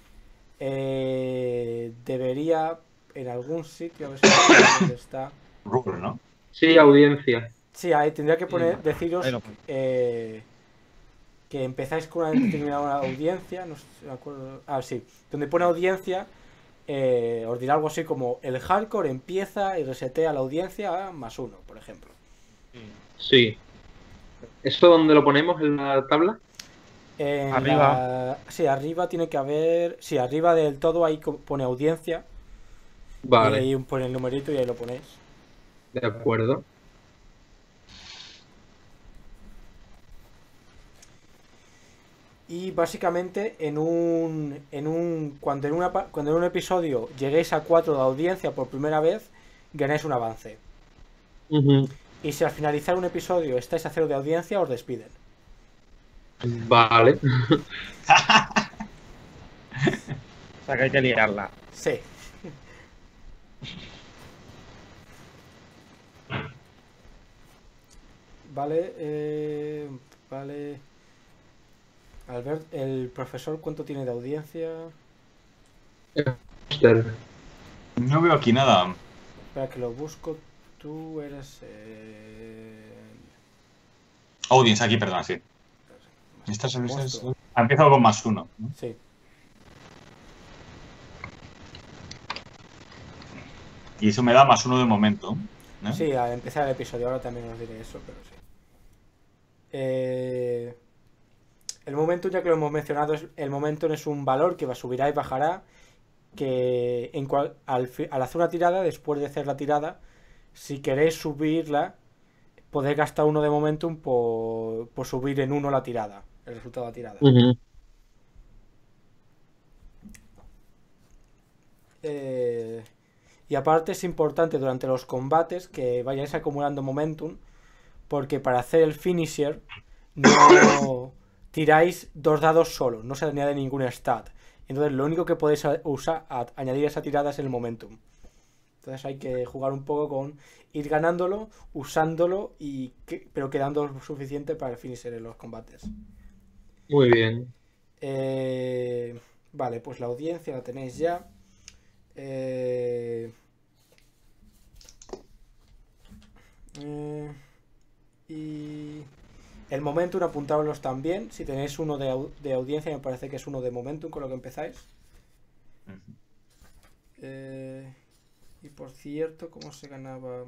eh, debería en algún sitio, a ver si dónde está. Rubro, ¿no? Sí, audiencia. Sí, ahí tendría que poner, deciros Ahí lo pongo. eh, que empezáis con una determinada audiencia, no sé si me acuerdo. Ah, sí, donde pone audiencia, eh, os dirá algo así como el hardcore empieza y resetea la audiencia a más uno, por ejemplo. Sí. ¿Eso dónde lo ponemos en la tabla? En Arriba. la- sí, arriba tiene que haber. Sí, arriba del todo ahí co- pone audiencia. Y Vale, ahí pone el numerito y ahí lo ponéis. de acuerdo. Y básicamente en un, en un cuando en una pa- cuando en un episodio lleguéis a cuatro de audiencia por primera vez, ganáis un avance. Ujú. Y si al finalizar un episodio estáis a cero de audiencia, os despiden. Vale. O sea que hay que liarla. Sí. Vale, eh, vale. Albert, el profesor, ¿cuánto tiene de audiencia? Monster. No veo aquí nada. Espera que lo busco. Tú eres. Eh... Audience, aquí, perdón, sí. Esta es- esta es- Monstruo. ha empezado con más uno, ¿no? Sí. Y eso me da más uno de momento, ¿no? Sí, al empezar el episodio, ahora también os diré eso, pero sí. Eh, el momento, ya que lo hemos mencionado, es, el momento es un valor que va, subirá y bajará, que en cual, al, fi- al hacer una tirada, después de hacer la tirada, si queréis subirla, podéis gastar uno de momentum por, por subir en uno la tirada, el resultado de la tirada. Ujú. Eh, y aparte es importante durante los combates que vayáis acumulando momentum, porque para hacer el finisher no tiráis dos dados solos, no se añade ningún stat. Entonces lo único que podéis a- usar, a- añadir a esa tirada es el momentum. Entonces hay que jugar un poco con ir ganándolo, usándolo, y que- pero quedando lo suficiente para el finisher en los combates. Muy bien. Eh, vale, pues la audiencia la tenéis ya. Eh, eh, y el momentum, apuntadlos también. Si tenéis uno de, au- de audiencia, me parece que es uno de momentum con lo que empezáis. Ujú. Eh, y por cierto, ¿cómo se ganaba?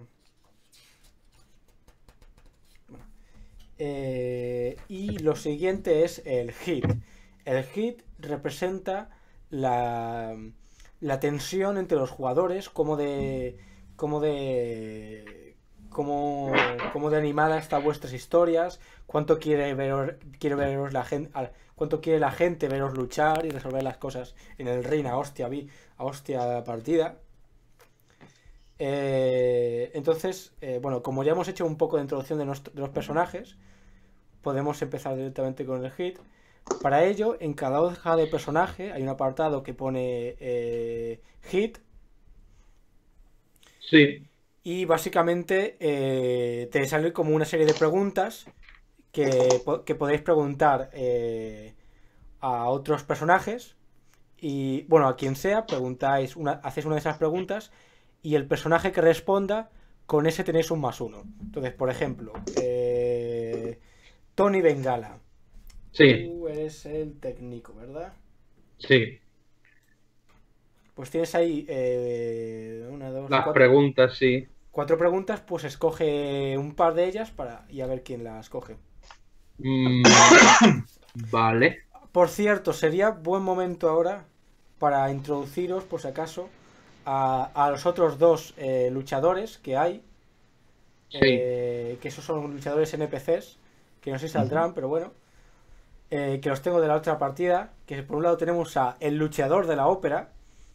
Bueno. Eh, y lo siguiente es el hit. El hit representa la, la tensión entre los jugadores, como de. como de. como, como de animada está vuestras historias, cuánto quiere veros, quiere veros la gente, cuánto quiere la gente veros luchar y resolver las cosas en el ring a hostia, vi, a hostia partida. Eh, entonces, eh, bueno, como ya hemos hecho un poco de introducción de, nuestro, de los personajes, podemos empezar directamente con el hit. Para ello, en cada hoja de personaje hay un apartado que pone eh, hit. Sí. Y básicamente eh, te sale como una serie de preguntas que, que podéis preguntar eh, a otros personajes. Y bueno, a quien sea, preguntáis una, hacéis una de esas preguntas. Y el personaje que responda, con ese tenéis un más uno. Entonces, por ejemplo, eh, Tony Bengala. Sí. Tú eres el técnico, ¿verdad? Sí. Pues tienes ahí eh, una, dos, Las cuatro, preguntas, sí. cuatro preguntas, pues escoge un par de ellas para y a ver quién las coge. Mm, vale. Por cierto, sería buen momento ahora para introduciros, por si acaso, a, a los otros dos eh, luchadores que hay. Sí. Eh, que esos son luchadores N P Cs, que no sé si saldrán, pero bueno. Eh, que los tengo de la otra partida. Que por un lado tenemos a el luchador de la ópera.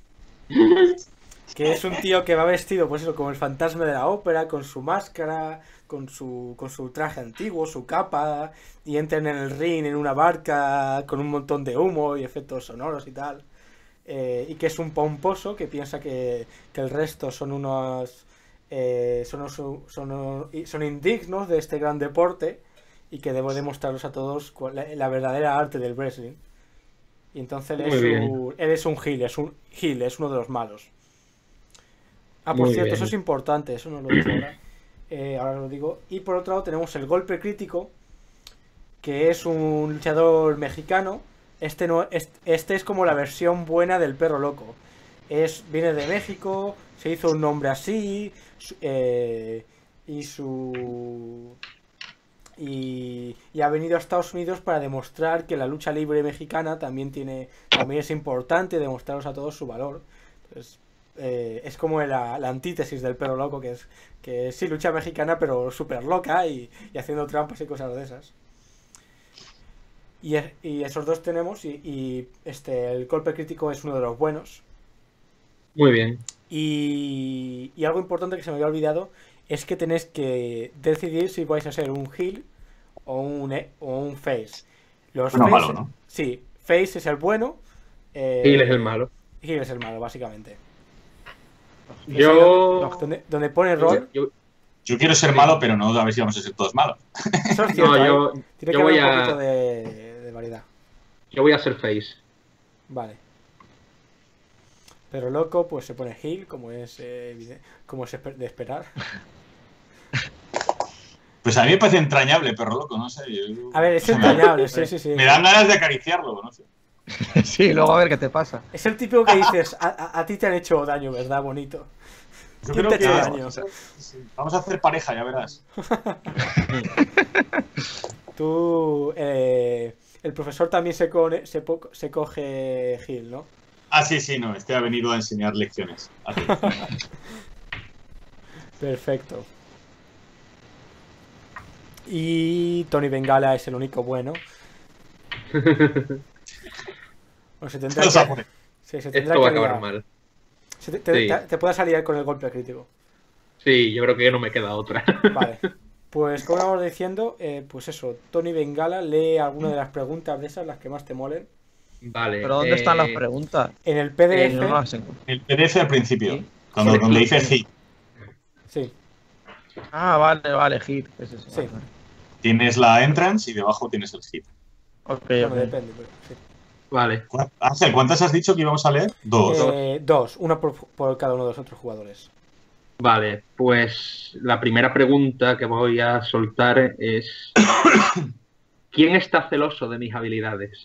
Que es un tío que va vestido, pues eso, como el fantasma de la ópera, con su máscara, con su, con su traje antiguo, su capa, y entran en el ring en una barca con un montón de humo y efectos sonoros y tal. Eh, y que es un pomposo que piensa que, que el resto son unos, eh, son, son, son, son indignos de este gran deporte y que debo demostrarlos a todos cuál, la, la verdadera arte del wrestling. Y entonces él es, un, él es un heel, es un heel, es uno de los malos. Ah, por Muy cierto, bien. eso es importante, eso no lo he dicho ahora. Eh, ahora lo digo. Y por otro lado tenemos el golpe crítico, que es un luchador mexicano. Este no, este, este es como la versión buena del perro loco. Es, viene de México, se hizo un nombre así, eh, y su... Y, y ha venido a Estados Unidos para demostrar que la lucha libre mexicana también tiene también es importante, demostraros a todos su valor. Entonces, eh, es como la, la antítesis del perro loco, que es que sí, lucha mexicana, pero súper loca y, y haciendo trampas y cosas de esas. Y, y esos dos tenemos, y, y este el golpe crítico es uno de los buenos. Muy bien. Y, y algo importante que se me había olvidado es que tenéis que decidir si vais a ser un heel o un, o un face. Los Bueno, face, malo, ¿no? Sí, face es el bueno. Eh, Heel es el malo. Heel es el malo, básicamente. Yo... Donde, donde pone rol. Yo, Yo quiero ser malo, pero no a ver si vamos a ser todos malos. Eso es cierto, no, yo, ¿eh? Tiene yo que voy haber un a... poquito de, de variedad. Yo voy a ser face. Vale. Pero loco, pues se pone heel, como es eh, evidente- como es de esperar. Pues a mí me parece entrañable, perro loco, no sé. Yo- A ver, es o sea, me- entrañable, sí, sí, sí. Me dan ganas de acariciarlo, no sé. Sí, luego a ver qué te pasa. Es el típico que dices, a, a- a ti te han hecho daño, ¿verdad? Bonito. Yo ¿Quién creo te que ha hecho daño? sí, vamos a hacer pareja, ya verás. Tú, eh, el profesor también se, cone- se, po- se coge heel, ¿no? Ah, sí, sí, no, este ha venido a enseñar lecciones. A ti. Perfecto. Y Tony Bengala es el único bueno. Bueno, se tendrá Los que, amores. sí, se tendrá Esto va a que acabar liar. mal. Se te, te, Sí. te, te puedes salir con el golpe crítico. Sí, yo creo que no me queda otra. Vale. Pues como vamos diciendo, eh, pues eso, Tony Bengala lee alguna de las preguntas de esas, las que más te molen. Vale. Pero ¿dónde eh, están las preguntas? En el P D Eh, F, No las encuentro. El P D F al principio, Sí. cuando, Sí. donde dice hit. sí, Ah, vale, vale, hit. Es eso, Sí. vale, vale. Tienes la entrance y debajo tienes el hit. Ok, bueno, ok. depende. Pero, sí. Vale. ¿Cu- Ángel, ¿cuántas has dicho que íbamos a leer? Dos. Eh, dos, una por, por cada uno de los otros jugadores. Vale, pues la primera pregunta que voy a soltar es ¿quién está celoso de mis habilidades?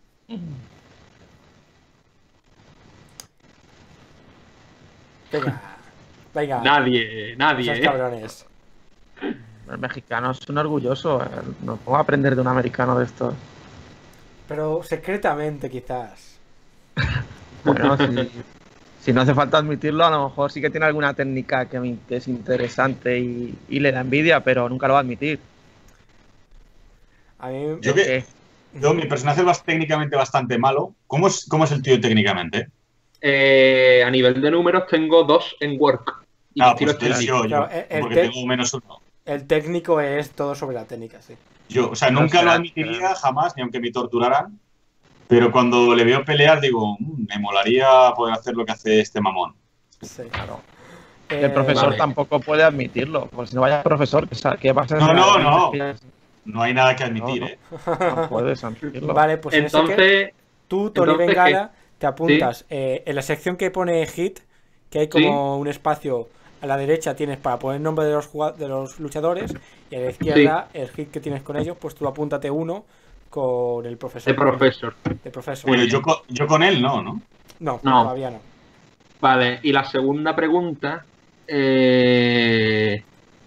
Venga, venga, Nadie, no nadie. seas ¿eh? cabrones. El mexicano es un orgulloso. eh, No puedo aprender de un americano de estos. Pero secretamente, quizás. Bueno, si, si no hace falta admitirlo, a lo mejor sí que tiene alguna técnica que, me- que es interesante y, y le da envidia, pero nunca lo va a admitir. A mí, Yo Es que- que- Yo, mi personaje es bas- técnicamente bastante malo. ¿Cómo es, cómo es el tío técnicamente? Eh, a nivel de números tengo dos en work. Y Ah, mi estilo pues es entonces técnico. yo, yo, Claro, el porque te- tengo menos uno. El técnico es todo sobre la técnica, sí. Yo, o sea, No nunca será, lo admitiría jamás, ni aunque me torturaran. Pero cuando le veo pelear, digo, "Mm, me molaría poder hacer lo que hace este mamón". Sí. Claro. Eh, El profesor vale. tampoco puede admitirlo, porque si no vaya el profesor, ¿qué sa- ¿qué pasa? No, no, no. No, No hay nada que admitir, no. ¿eh? no puedes admitirlo. Vale, pues en ese que Entonces, tú, Tony entonces, Bengala, te apuntas eh, en la sección que pone hit, que hay como un espacio a la derecha tienes para poner el nombre de los jugad- de los luchadores, y a la izquierda el hit que tienes con ellos, pues tú apúntate uno con el profesor. de profesor. De profesor. Pero bien. yo, co- yo con él no, ¿no? No, No. todavía no. Vale, y la segunda pregunta. Eh...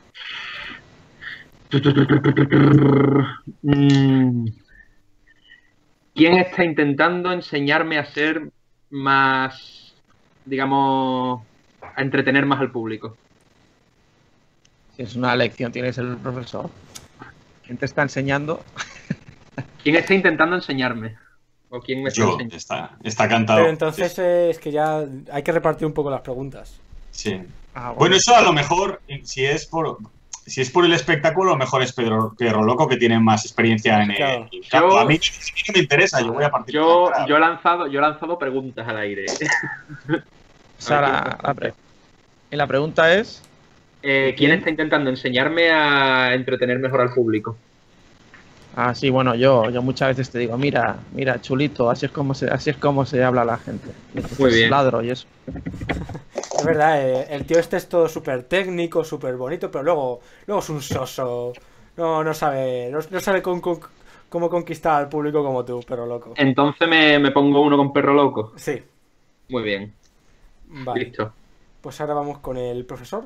Mm, ¿Quién está intentando enseñarme a ser más, digamos, a entretener más al público? Si es una lección, tienes el profesor. ¿Quién te está enseñando? ¿Quién está intentando enseñarme? ¿O quién me está Yo, enseñando? está, está cantado. Pero entonces eh, es que ya hay que repartir un poco las preguntas. Sí. Ah, Bueno, eso a lo mejor, si es por si es por el espectáculo, a lo mejor es Pedro Perro Loco, que tiene más experiencia en el Claro. campo. Yo- A mí sí que me interesa, yo voy a partir Yo, de la yo he lanzado, yo he lanzado preguntas al aire. O sea, la, la pre- y la pregunta es, Eh, ¿Quién está intentando enseñarme a entretener mejor al público? ah, sí, bueno, yo, yo muchas veces te digo, mira, mira, chulito, así es como se, así es como se habla a la gente. Y entonces Muy bien. ladro y eso. Es verdad, eh, el tío este es todo súper técnico, súper bonito, pero luego, luego es un soso. No, no sabe, no, no sabe con- con- cómo conquistar al público como tú, pero loco. Entonces me, me pongo uno con perro loco. Sí, Muy bien, vale. listo. Pues ahora vamos con el profesor.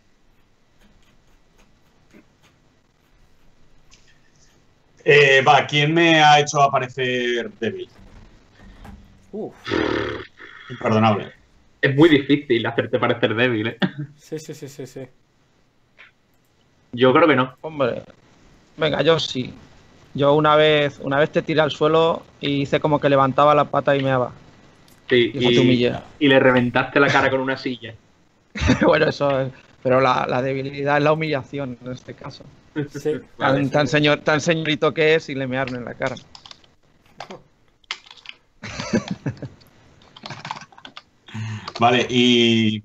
Eh, va, ¿quién me ha hecho aparecer débil? Uf, Imperdonable. Es muy difícil hacerte parecer débil, ¿eh? sí, sí, sí, sí, sí. Yo creo que no. Hombre, venga, yo sí. Yo una vez, una vez te tiré al suelo y hice como que levantaba la pata y meaba. Sí, Y eso te humillé. y le reventaste la cara con una silla. Bueno, eso es. Pero la, la debilidad es la humillación en este caso. Sí. Vale, Tan, tan, señor, tan señorito que es y le mearon en la cara. Vale, y.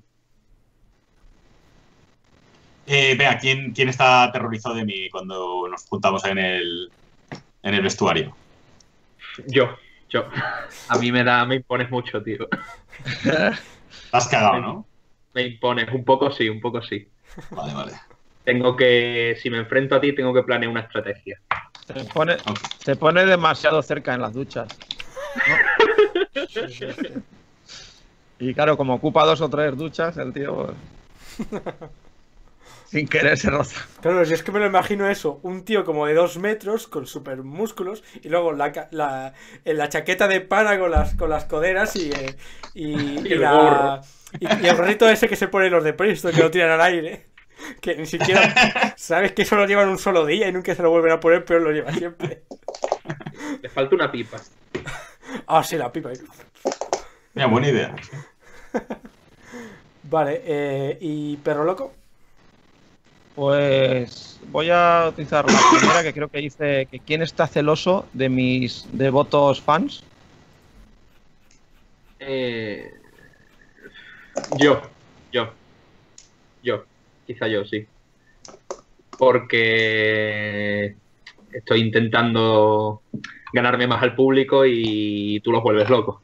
Eh, vea, ¿quién, ¿quién está aterrorizado de mí cuando nos juntamos en el, en el vestuario? Yo, yo. A mí me da, me impones mucho, tío. Te has cagado, ¿no? Me impones, un poco sí, un poco sí. Vale, vale. Tengo que, si me enfrento a ti, tengo que planear una estrategia. Se pone, Ok. se pone demasiado cerca en las duchas. ¿no? Y claro, como ocupa dos o tres duchas, el tío pues, sin querer se roza. Claro, si es que me lo imagino eso, un tío como de dos metros, con super músculos, y luego la, ca- la, en la chaqueta de pana con las, con las coderas y, eh, y, y el la- gorro. y- y el gorrito ese que se ponen los de Presto, que lo tiran al aire. Que ni siquiera sabes que eso lo llevan un solo día y nunca se lo vuelven a poner, pero lo lleva siempre. Le falta una pipa. Ah, sí, la pipa. Mira, buena idea. Vale, eh, ¿y perro loco? Pues voy a utilizar la primera que creo que dice que quién está celoso de mis devotos fans. Eh, yo, yo, yo, quizá yo, sí. Porque estoy intentando ganarme más al público y tú los vuelves locos.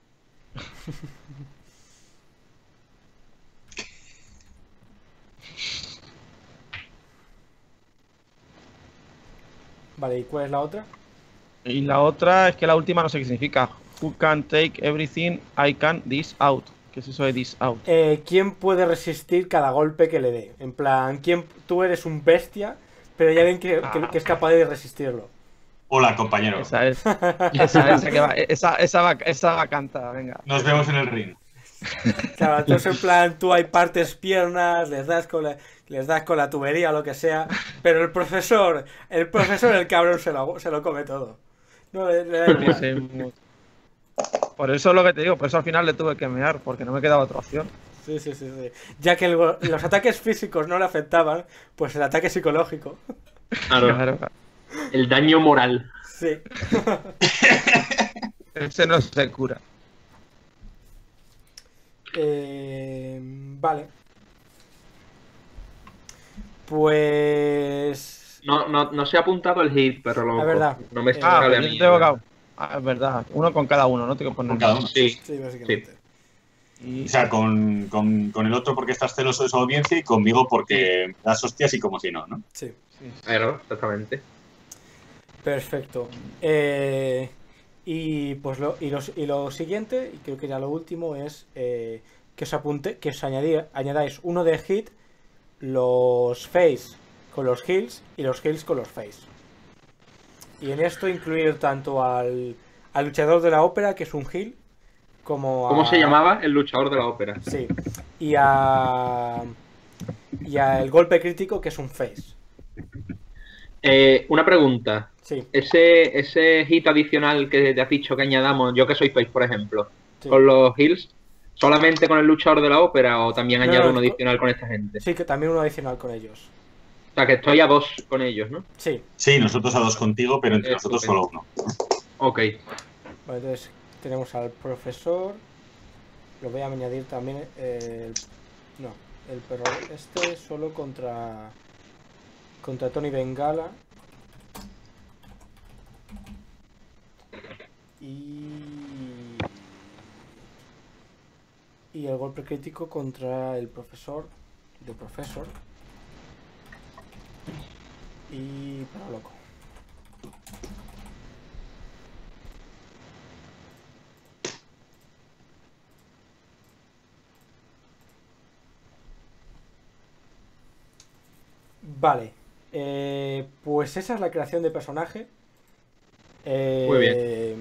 Vale, ¿y cuál es la otra? Y la otra es que la última no sé qué significa. Who can take everything I can dish out. ¿Qué es eso de dish out? Eh, ¿quién puede resistir cada golpe que le dé? En plan, ¿quién, tú eres un bestia, pero hay alguien que, que- que es capaz de resistirlo? Hola, compañero. Esa es. Esa, esa, que va, esa, esa, va, esa va a cantar, venga. Nos vemos en el ring. Claro, entonces en plan, tú hay partes piernas, les das con la, les das con la tubería o lo que sea, pero el profesor, el profesor, el cabrón se lo, se lo come todo. No, le, le da Sí, igual. sí, mu- por eso es lo que te digo, por eso al final le tuve que mear, porque no me quedaba otra opción. Sí, sí, sí, sí. Ya que el- los ataques físicos no le afectaban, pues el ataque psicológico. Claro, Claro. el daño moral. Sí. Ese no se cura. Eh, vale. Pues... No, no, no se ha apuntado el hit, pero loco. La verdad. No me Eh, Ah, sale a pues yo mí. te he evocado. Ah, es verdad. Uno con cada uno, no tengo que poner Con cada nada. uno. Sí, Sí, básicamente. Y- O sea, con, con- con el otro porque estás celoso de su audiencia y conmigo porque das hostias y como si no, ¿no? Sí. sí. claro, exactamente. Perfecto. Eh, y pues lo, y, los- y lo siguiente, y creo que ya lo último, es eh, que os apunte, que os añadí- añadáis uno de hit, los face con los heals y los heals con los face. Y en esto incluir tanto al, al luchador de la ópera, que es un heal, como a... ¿Cómo se llamaba? El luchador de la ópera. Sí. Y a... Y a el golpe crítico, que es un face. Eh, una pregunta. Sí. Ese, ese hit adicional que te has dicho que añadamos, yo que soy face, por ejemplo, Sí. con los heals, ¿solamente con el luchador de la ópera o también No, añado no, uno no. adicional con esta gente? Sí, que también uno adicional con ellos. O sea, que estoy a dos con ellos, ¿no? Sí. Sí, nosotros a dos contigo, pero entre Eh, nosotros estupendo. solo uno. Ok. Vale, entonces tenemos al profesor. Lo voy a añadir también. eh, el- no, el perro este solo contra. Contra Tony Bengala. Y. Y el golpe crítico contra el profesor. De profesor. Y. Perro loco. Vale, eh, pues esa es la creación de personaje. Eh, Muy bien.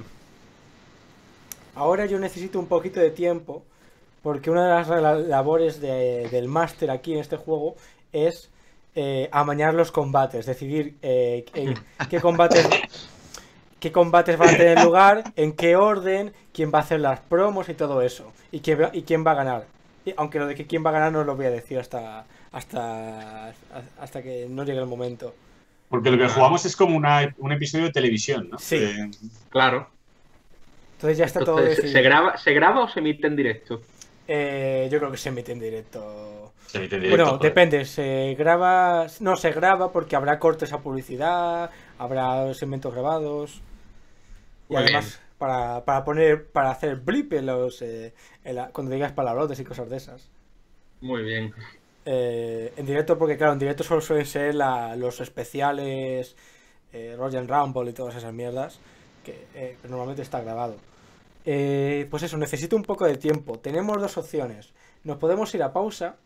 Ahora yo necesito un poquito de tiempo, porque una de las la- labores de- del máster aquí en este juego es eh, amañar los combates, decidir eh, en qué combates qué combates van a tener lugar, en qué orden, quién va a hacer las promos y todo eso, y quién va, y quién va a ganar. Y aunque lo de que quién va a ganar no lo voy a decir hasta hasta hasta que no llegue el momento. Porque lo que jugamos es como una- un episodio de televisión, ¿no? Sí. Eh, Claro. Entonces ya está todo Entonces, decidido. ¿se graba, ¿se graba o se emite en directo? Eh, yo creo que se emite en directo. se emite en directo, Bueno, joder. depende, se graba, no se graba porque habrá cortes a publicidad, habrá segmentos grabados y Muy además para, para poner, para hacer blip en los, eh, en la- cuando digas palabrotes y cosas de esas. Muy bien. Eh, en directo porque claro, en directo solo suelen ser la- los especiales, eh, Royal Rumble y todas esas mierdas que, eh, que normalmente está grabado. Eh, pues eso, necesito un poco de tiempo. Tenemos dos opciones. Nos podemos ir a pausa.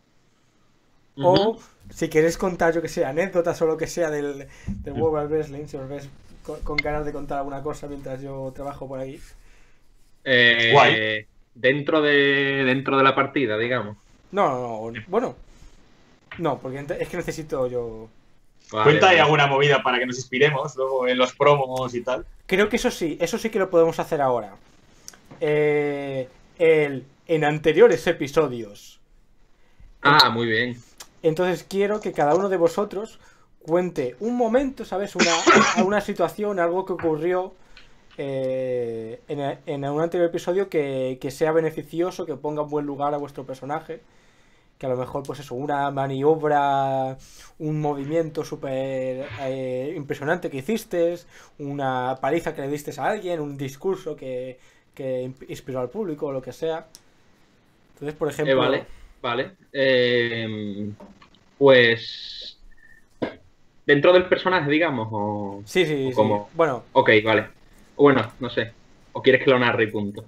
O Ujú. si queréis contar, yo que sé, anécdotas o lo que sea del, del World Wide Wrestling, si os ves con, con ganas de contar alguna cosa mientras yo trabajo por ahí. Eh, Guay. Dentro de, dentro de la partida, digamos. No, no, no, bueno. No, porque ent- es que necesito yo... Vale, Cuenta ahí vale. alguna movida para que nos inspiremos luego en los promos y tal. Creo que eso sí, eso sí que lo podemos hacer ahora. Eh, el, en anteriores episodios. Ah, muy bien. Entonces quiero que cada uno de vosotros cuente un momento, ¿sabes? Una, una situación, algo que ocurrió eh, en, en un anterior episodio que, que sea beneficioso, que ponga en buen lugar a vuestro personaje. Que a lo mejor, pues eso, una maniobra, un movimiento súper eh, impresionante que hiciste, una paliza que le diste a alguien, un discurso que, que inspiró al público o lo que sea. Entonces, por ejemplo... Eh, vale, vale. Eh, pues. Dentro del personaje, digamos, o. Sí, sí, o sí. como- Bueno, Ok, vale. Bueno, no sé. ¿O quieres que lo narre y punto?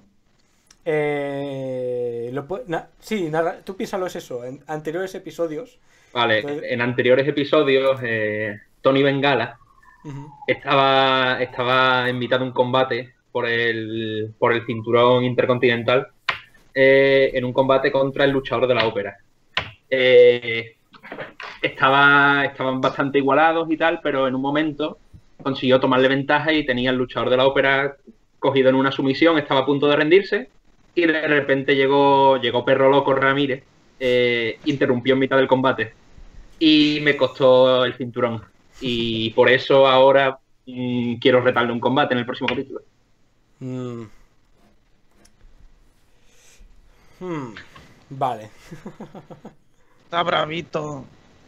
eh, lo pu- na- sí, narra- tú piénsalo es eso, en anteriores episodios. Vale, Entonces- en anteriores episodios, eh, Tony Bengala Ujú. estaba, estaba en mitad de un combate por el, por el cinturón intercontinental, eh, en un combate contra el luchador de la ópera. Eh, estaba, estaban bastante igualados y tal, pero en un momento consiguió tomarle ventaja y tenía el luchador de la ópera cogido en una sumisión, estaba a punto de rendirse y de repente llegó, llegó Perro Loco Ramírez eh, interrumpió en mitad del combate y me costó el cinturón. Y por eso ahora mmm, quiero retarle un combate en el próximo capítulo. Mm. Hmm. Vale. Está bravito.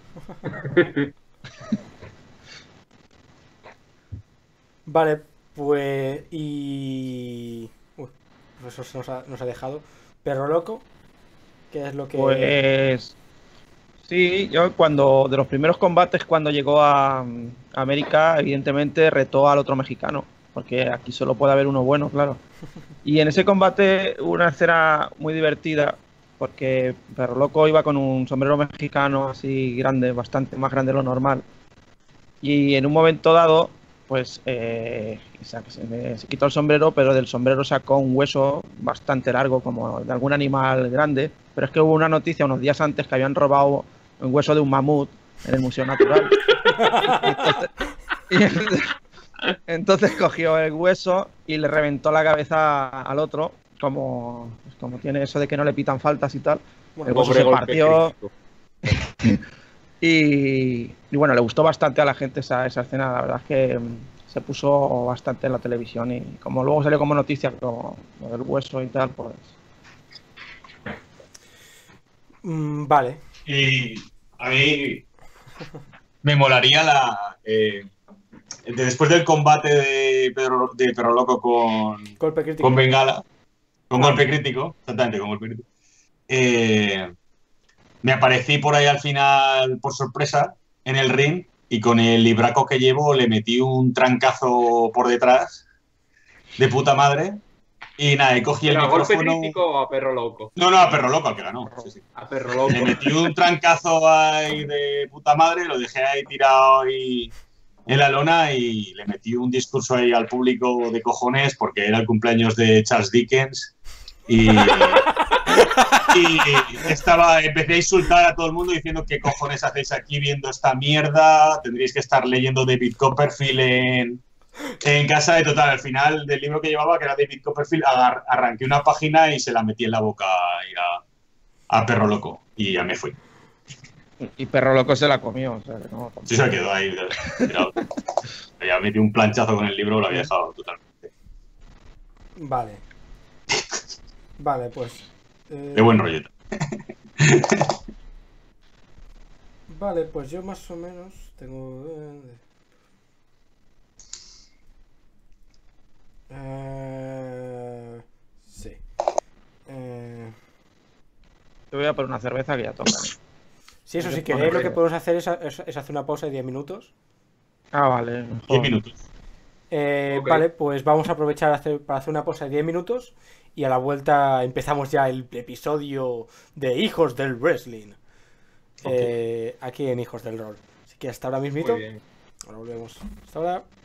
Vale, pues... Y... Uy, pues eso se nos ha, nos ha dejado. Perro loco, ¿qué es lo que...? Pues... Sí, yo cuando... De los primeros combates cuando llegó a, a América, evidentemente retó al otro mexicano. Porque aquí solo puede haber uno bueno, claro. Y en ese combate hubo una escena muy divertida. Porque Perro Loco iba con un sombrero mexicano así grande, bastante más grande de lo normal. Y en un momento dado, pues eh, se, se quitó el sombrero, pero del sombrero sacó un hueso bastante largo, como de algún animal grande. Pero es que hubo una noticia unos días antes que habían robado un hueso de un mamut en el Museo Natural. Entonces, y entonces, entonces cogió el hueso y le reventó la cabeza al otro, como, como tiene eso de que no le pitan faltas y tal. Bueno, el hueso Pobre se golpe partió. crítico. Y, y bueno, le gustó bastante a la gente esa, esa escena. La verdad es que mm, se puso bastante en la televisión. Y como luego salió como noticia lo, lo del hueso y tal, pues... Mm, vale. Y a mí me molaría la. Eh, de- después del combate de Pedro, de Perro Loco con, Golpe crítico. con Bengala, con Ah. golpe crítico, exactamente, con golpe crítico. Eh, me aparecí por ahí al final, por sorpresa, en el ring y con el libraco que llevo le metí un trancazo por detrás de puta madre. Y nada, y cogí el ¿Pero a golpe micrófono. crítico o a perro loco? No, no, a Perro Loco, al que ganó. Sí, sí. A perro loco. Le metí un trancazo ahí de puta madre, lo dejé ahí tirado ahí en la lona y le metí un discurso ahí al público de cojones porque era el cumpleaños de Charles Dickens y, y estaba, empecé a insultar a todo el mundo diciendo qué cojones hacéis aquí viendo esta mierda, tendréis que estar leyendo David Copperfield en, en casa. De total, al final del libro que llevaba, que era David Copperfield, agar, arranqué una página y se la metí en la boca y a, a Perro Loco y ya me fui. Y Perro Loco se la comió. O sea, que no, Sí, se quedó ahí tirado. Ya metí un planchazo con el libro, lo había dejado totalmente. Vale. Vale, pues... eh, Qué buen rollito. Vale, pues yo más o menos tengo... Eh... Sí. Eh... Te voy a poner una cerveza que ya toca. Sí, eso, Yo si pongo queréis, lo que ruido. podemos hacer es, es- es hacer una pausa de diez minutos. Ah, vale. Mejor. diez minutos. Eh, Ok. Vale, pues vamos a aprovechar hacer- para hacer una pausa de diez minutos y a la vuelta empezamos ya el episodio de Hijos del Wrestling. Eh, aquí en Hijos del Rol. Así que hasta ahora mismito. Muy bien. Ahora volvemos. Hasta ahora.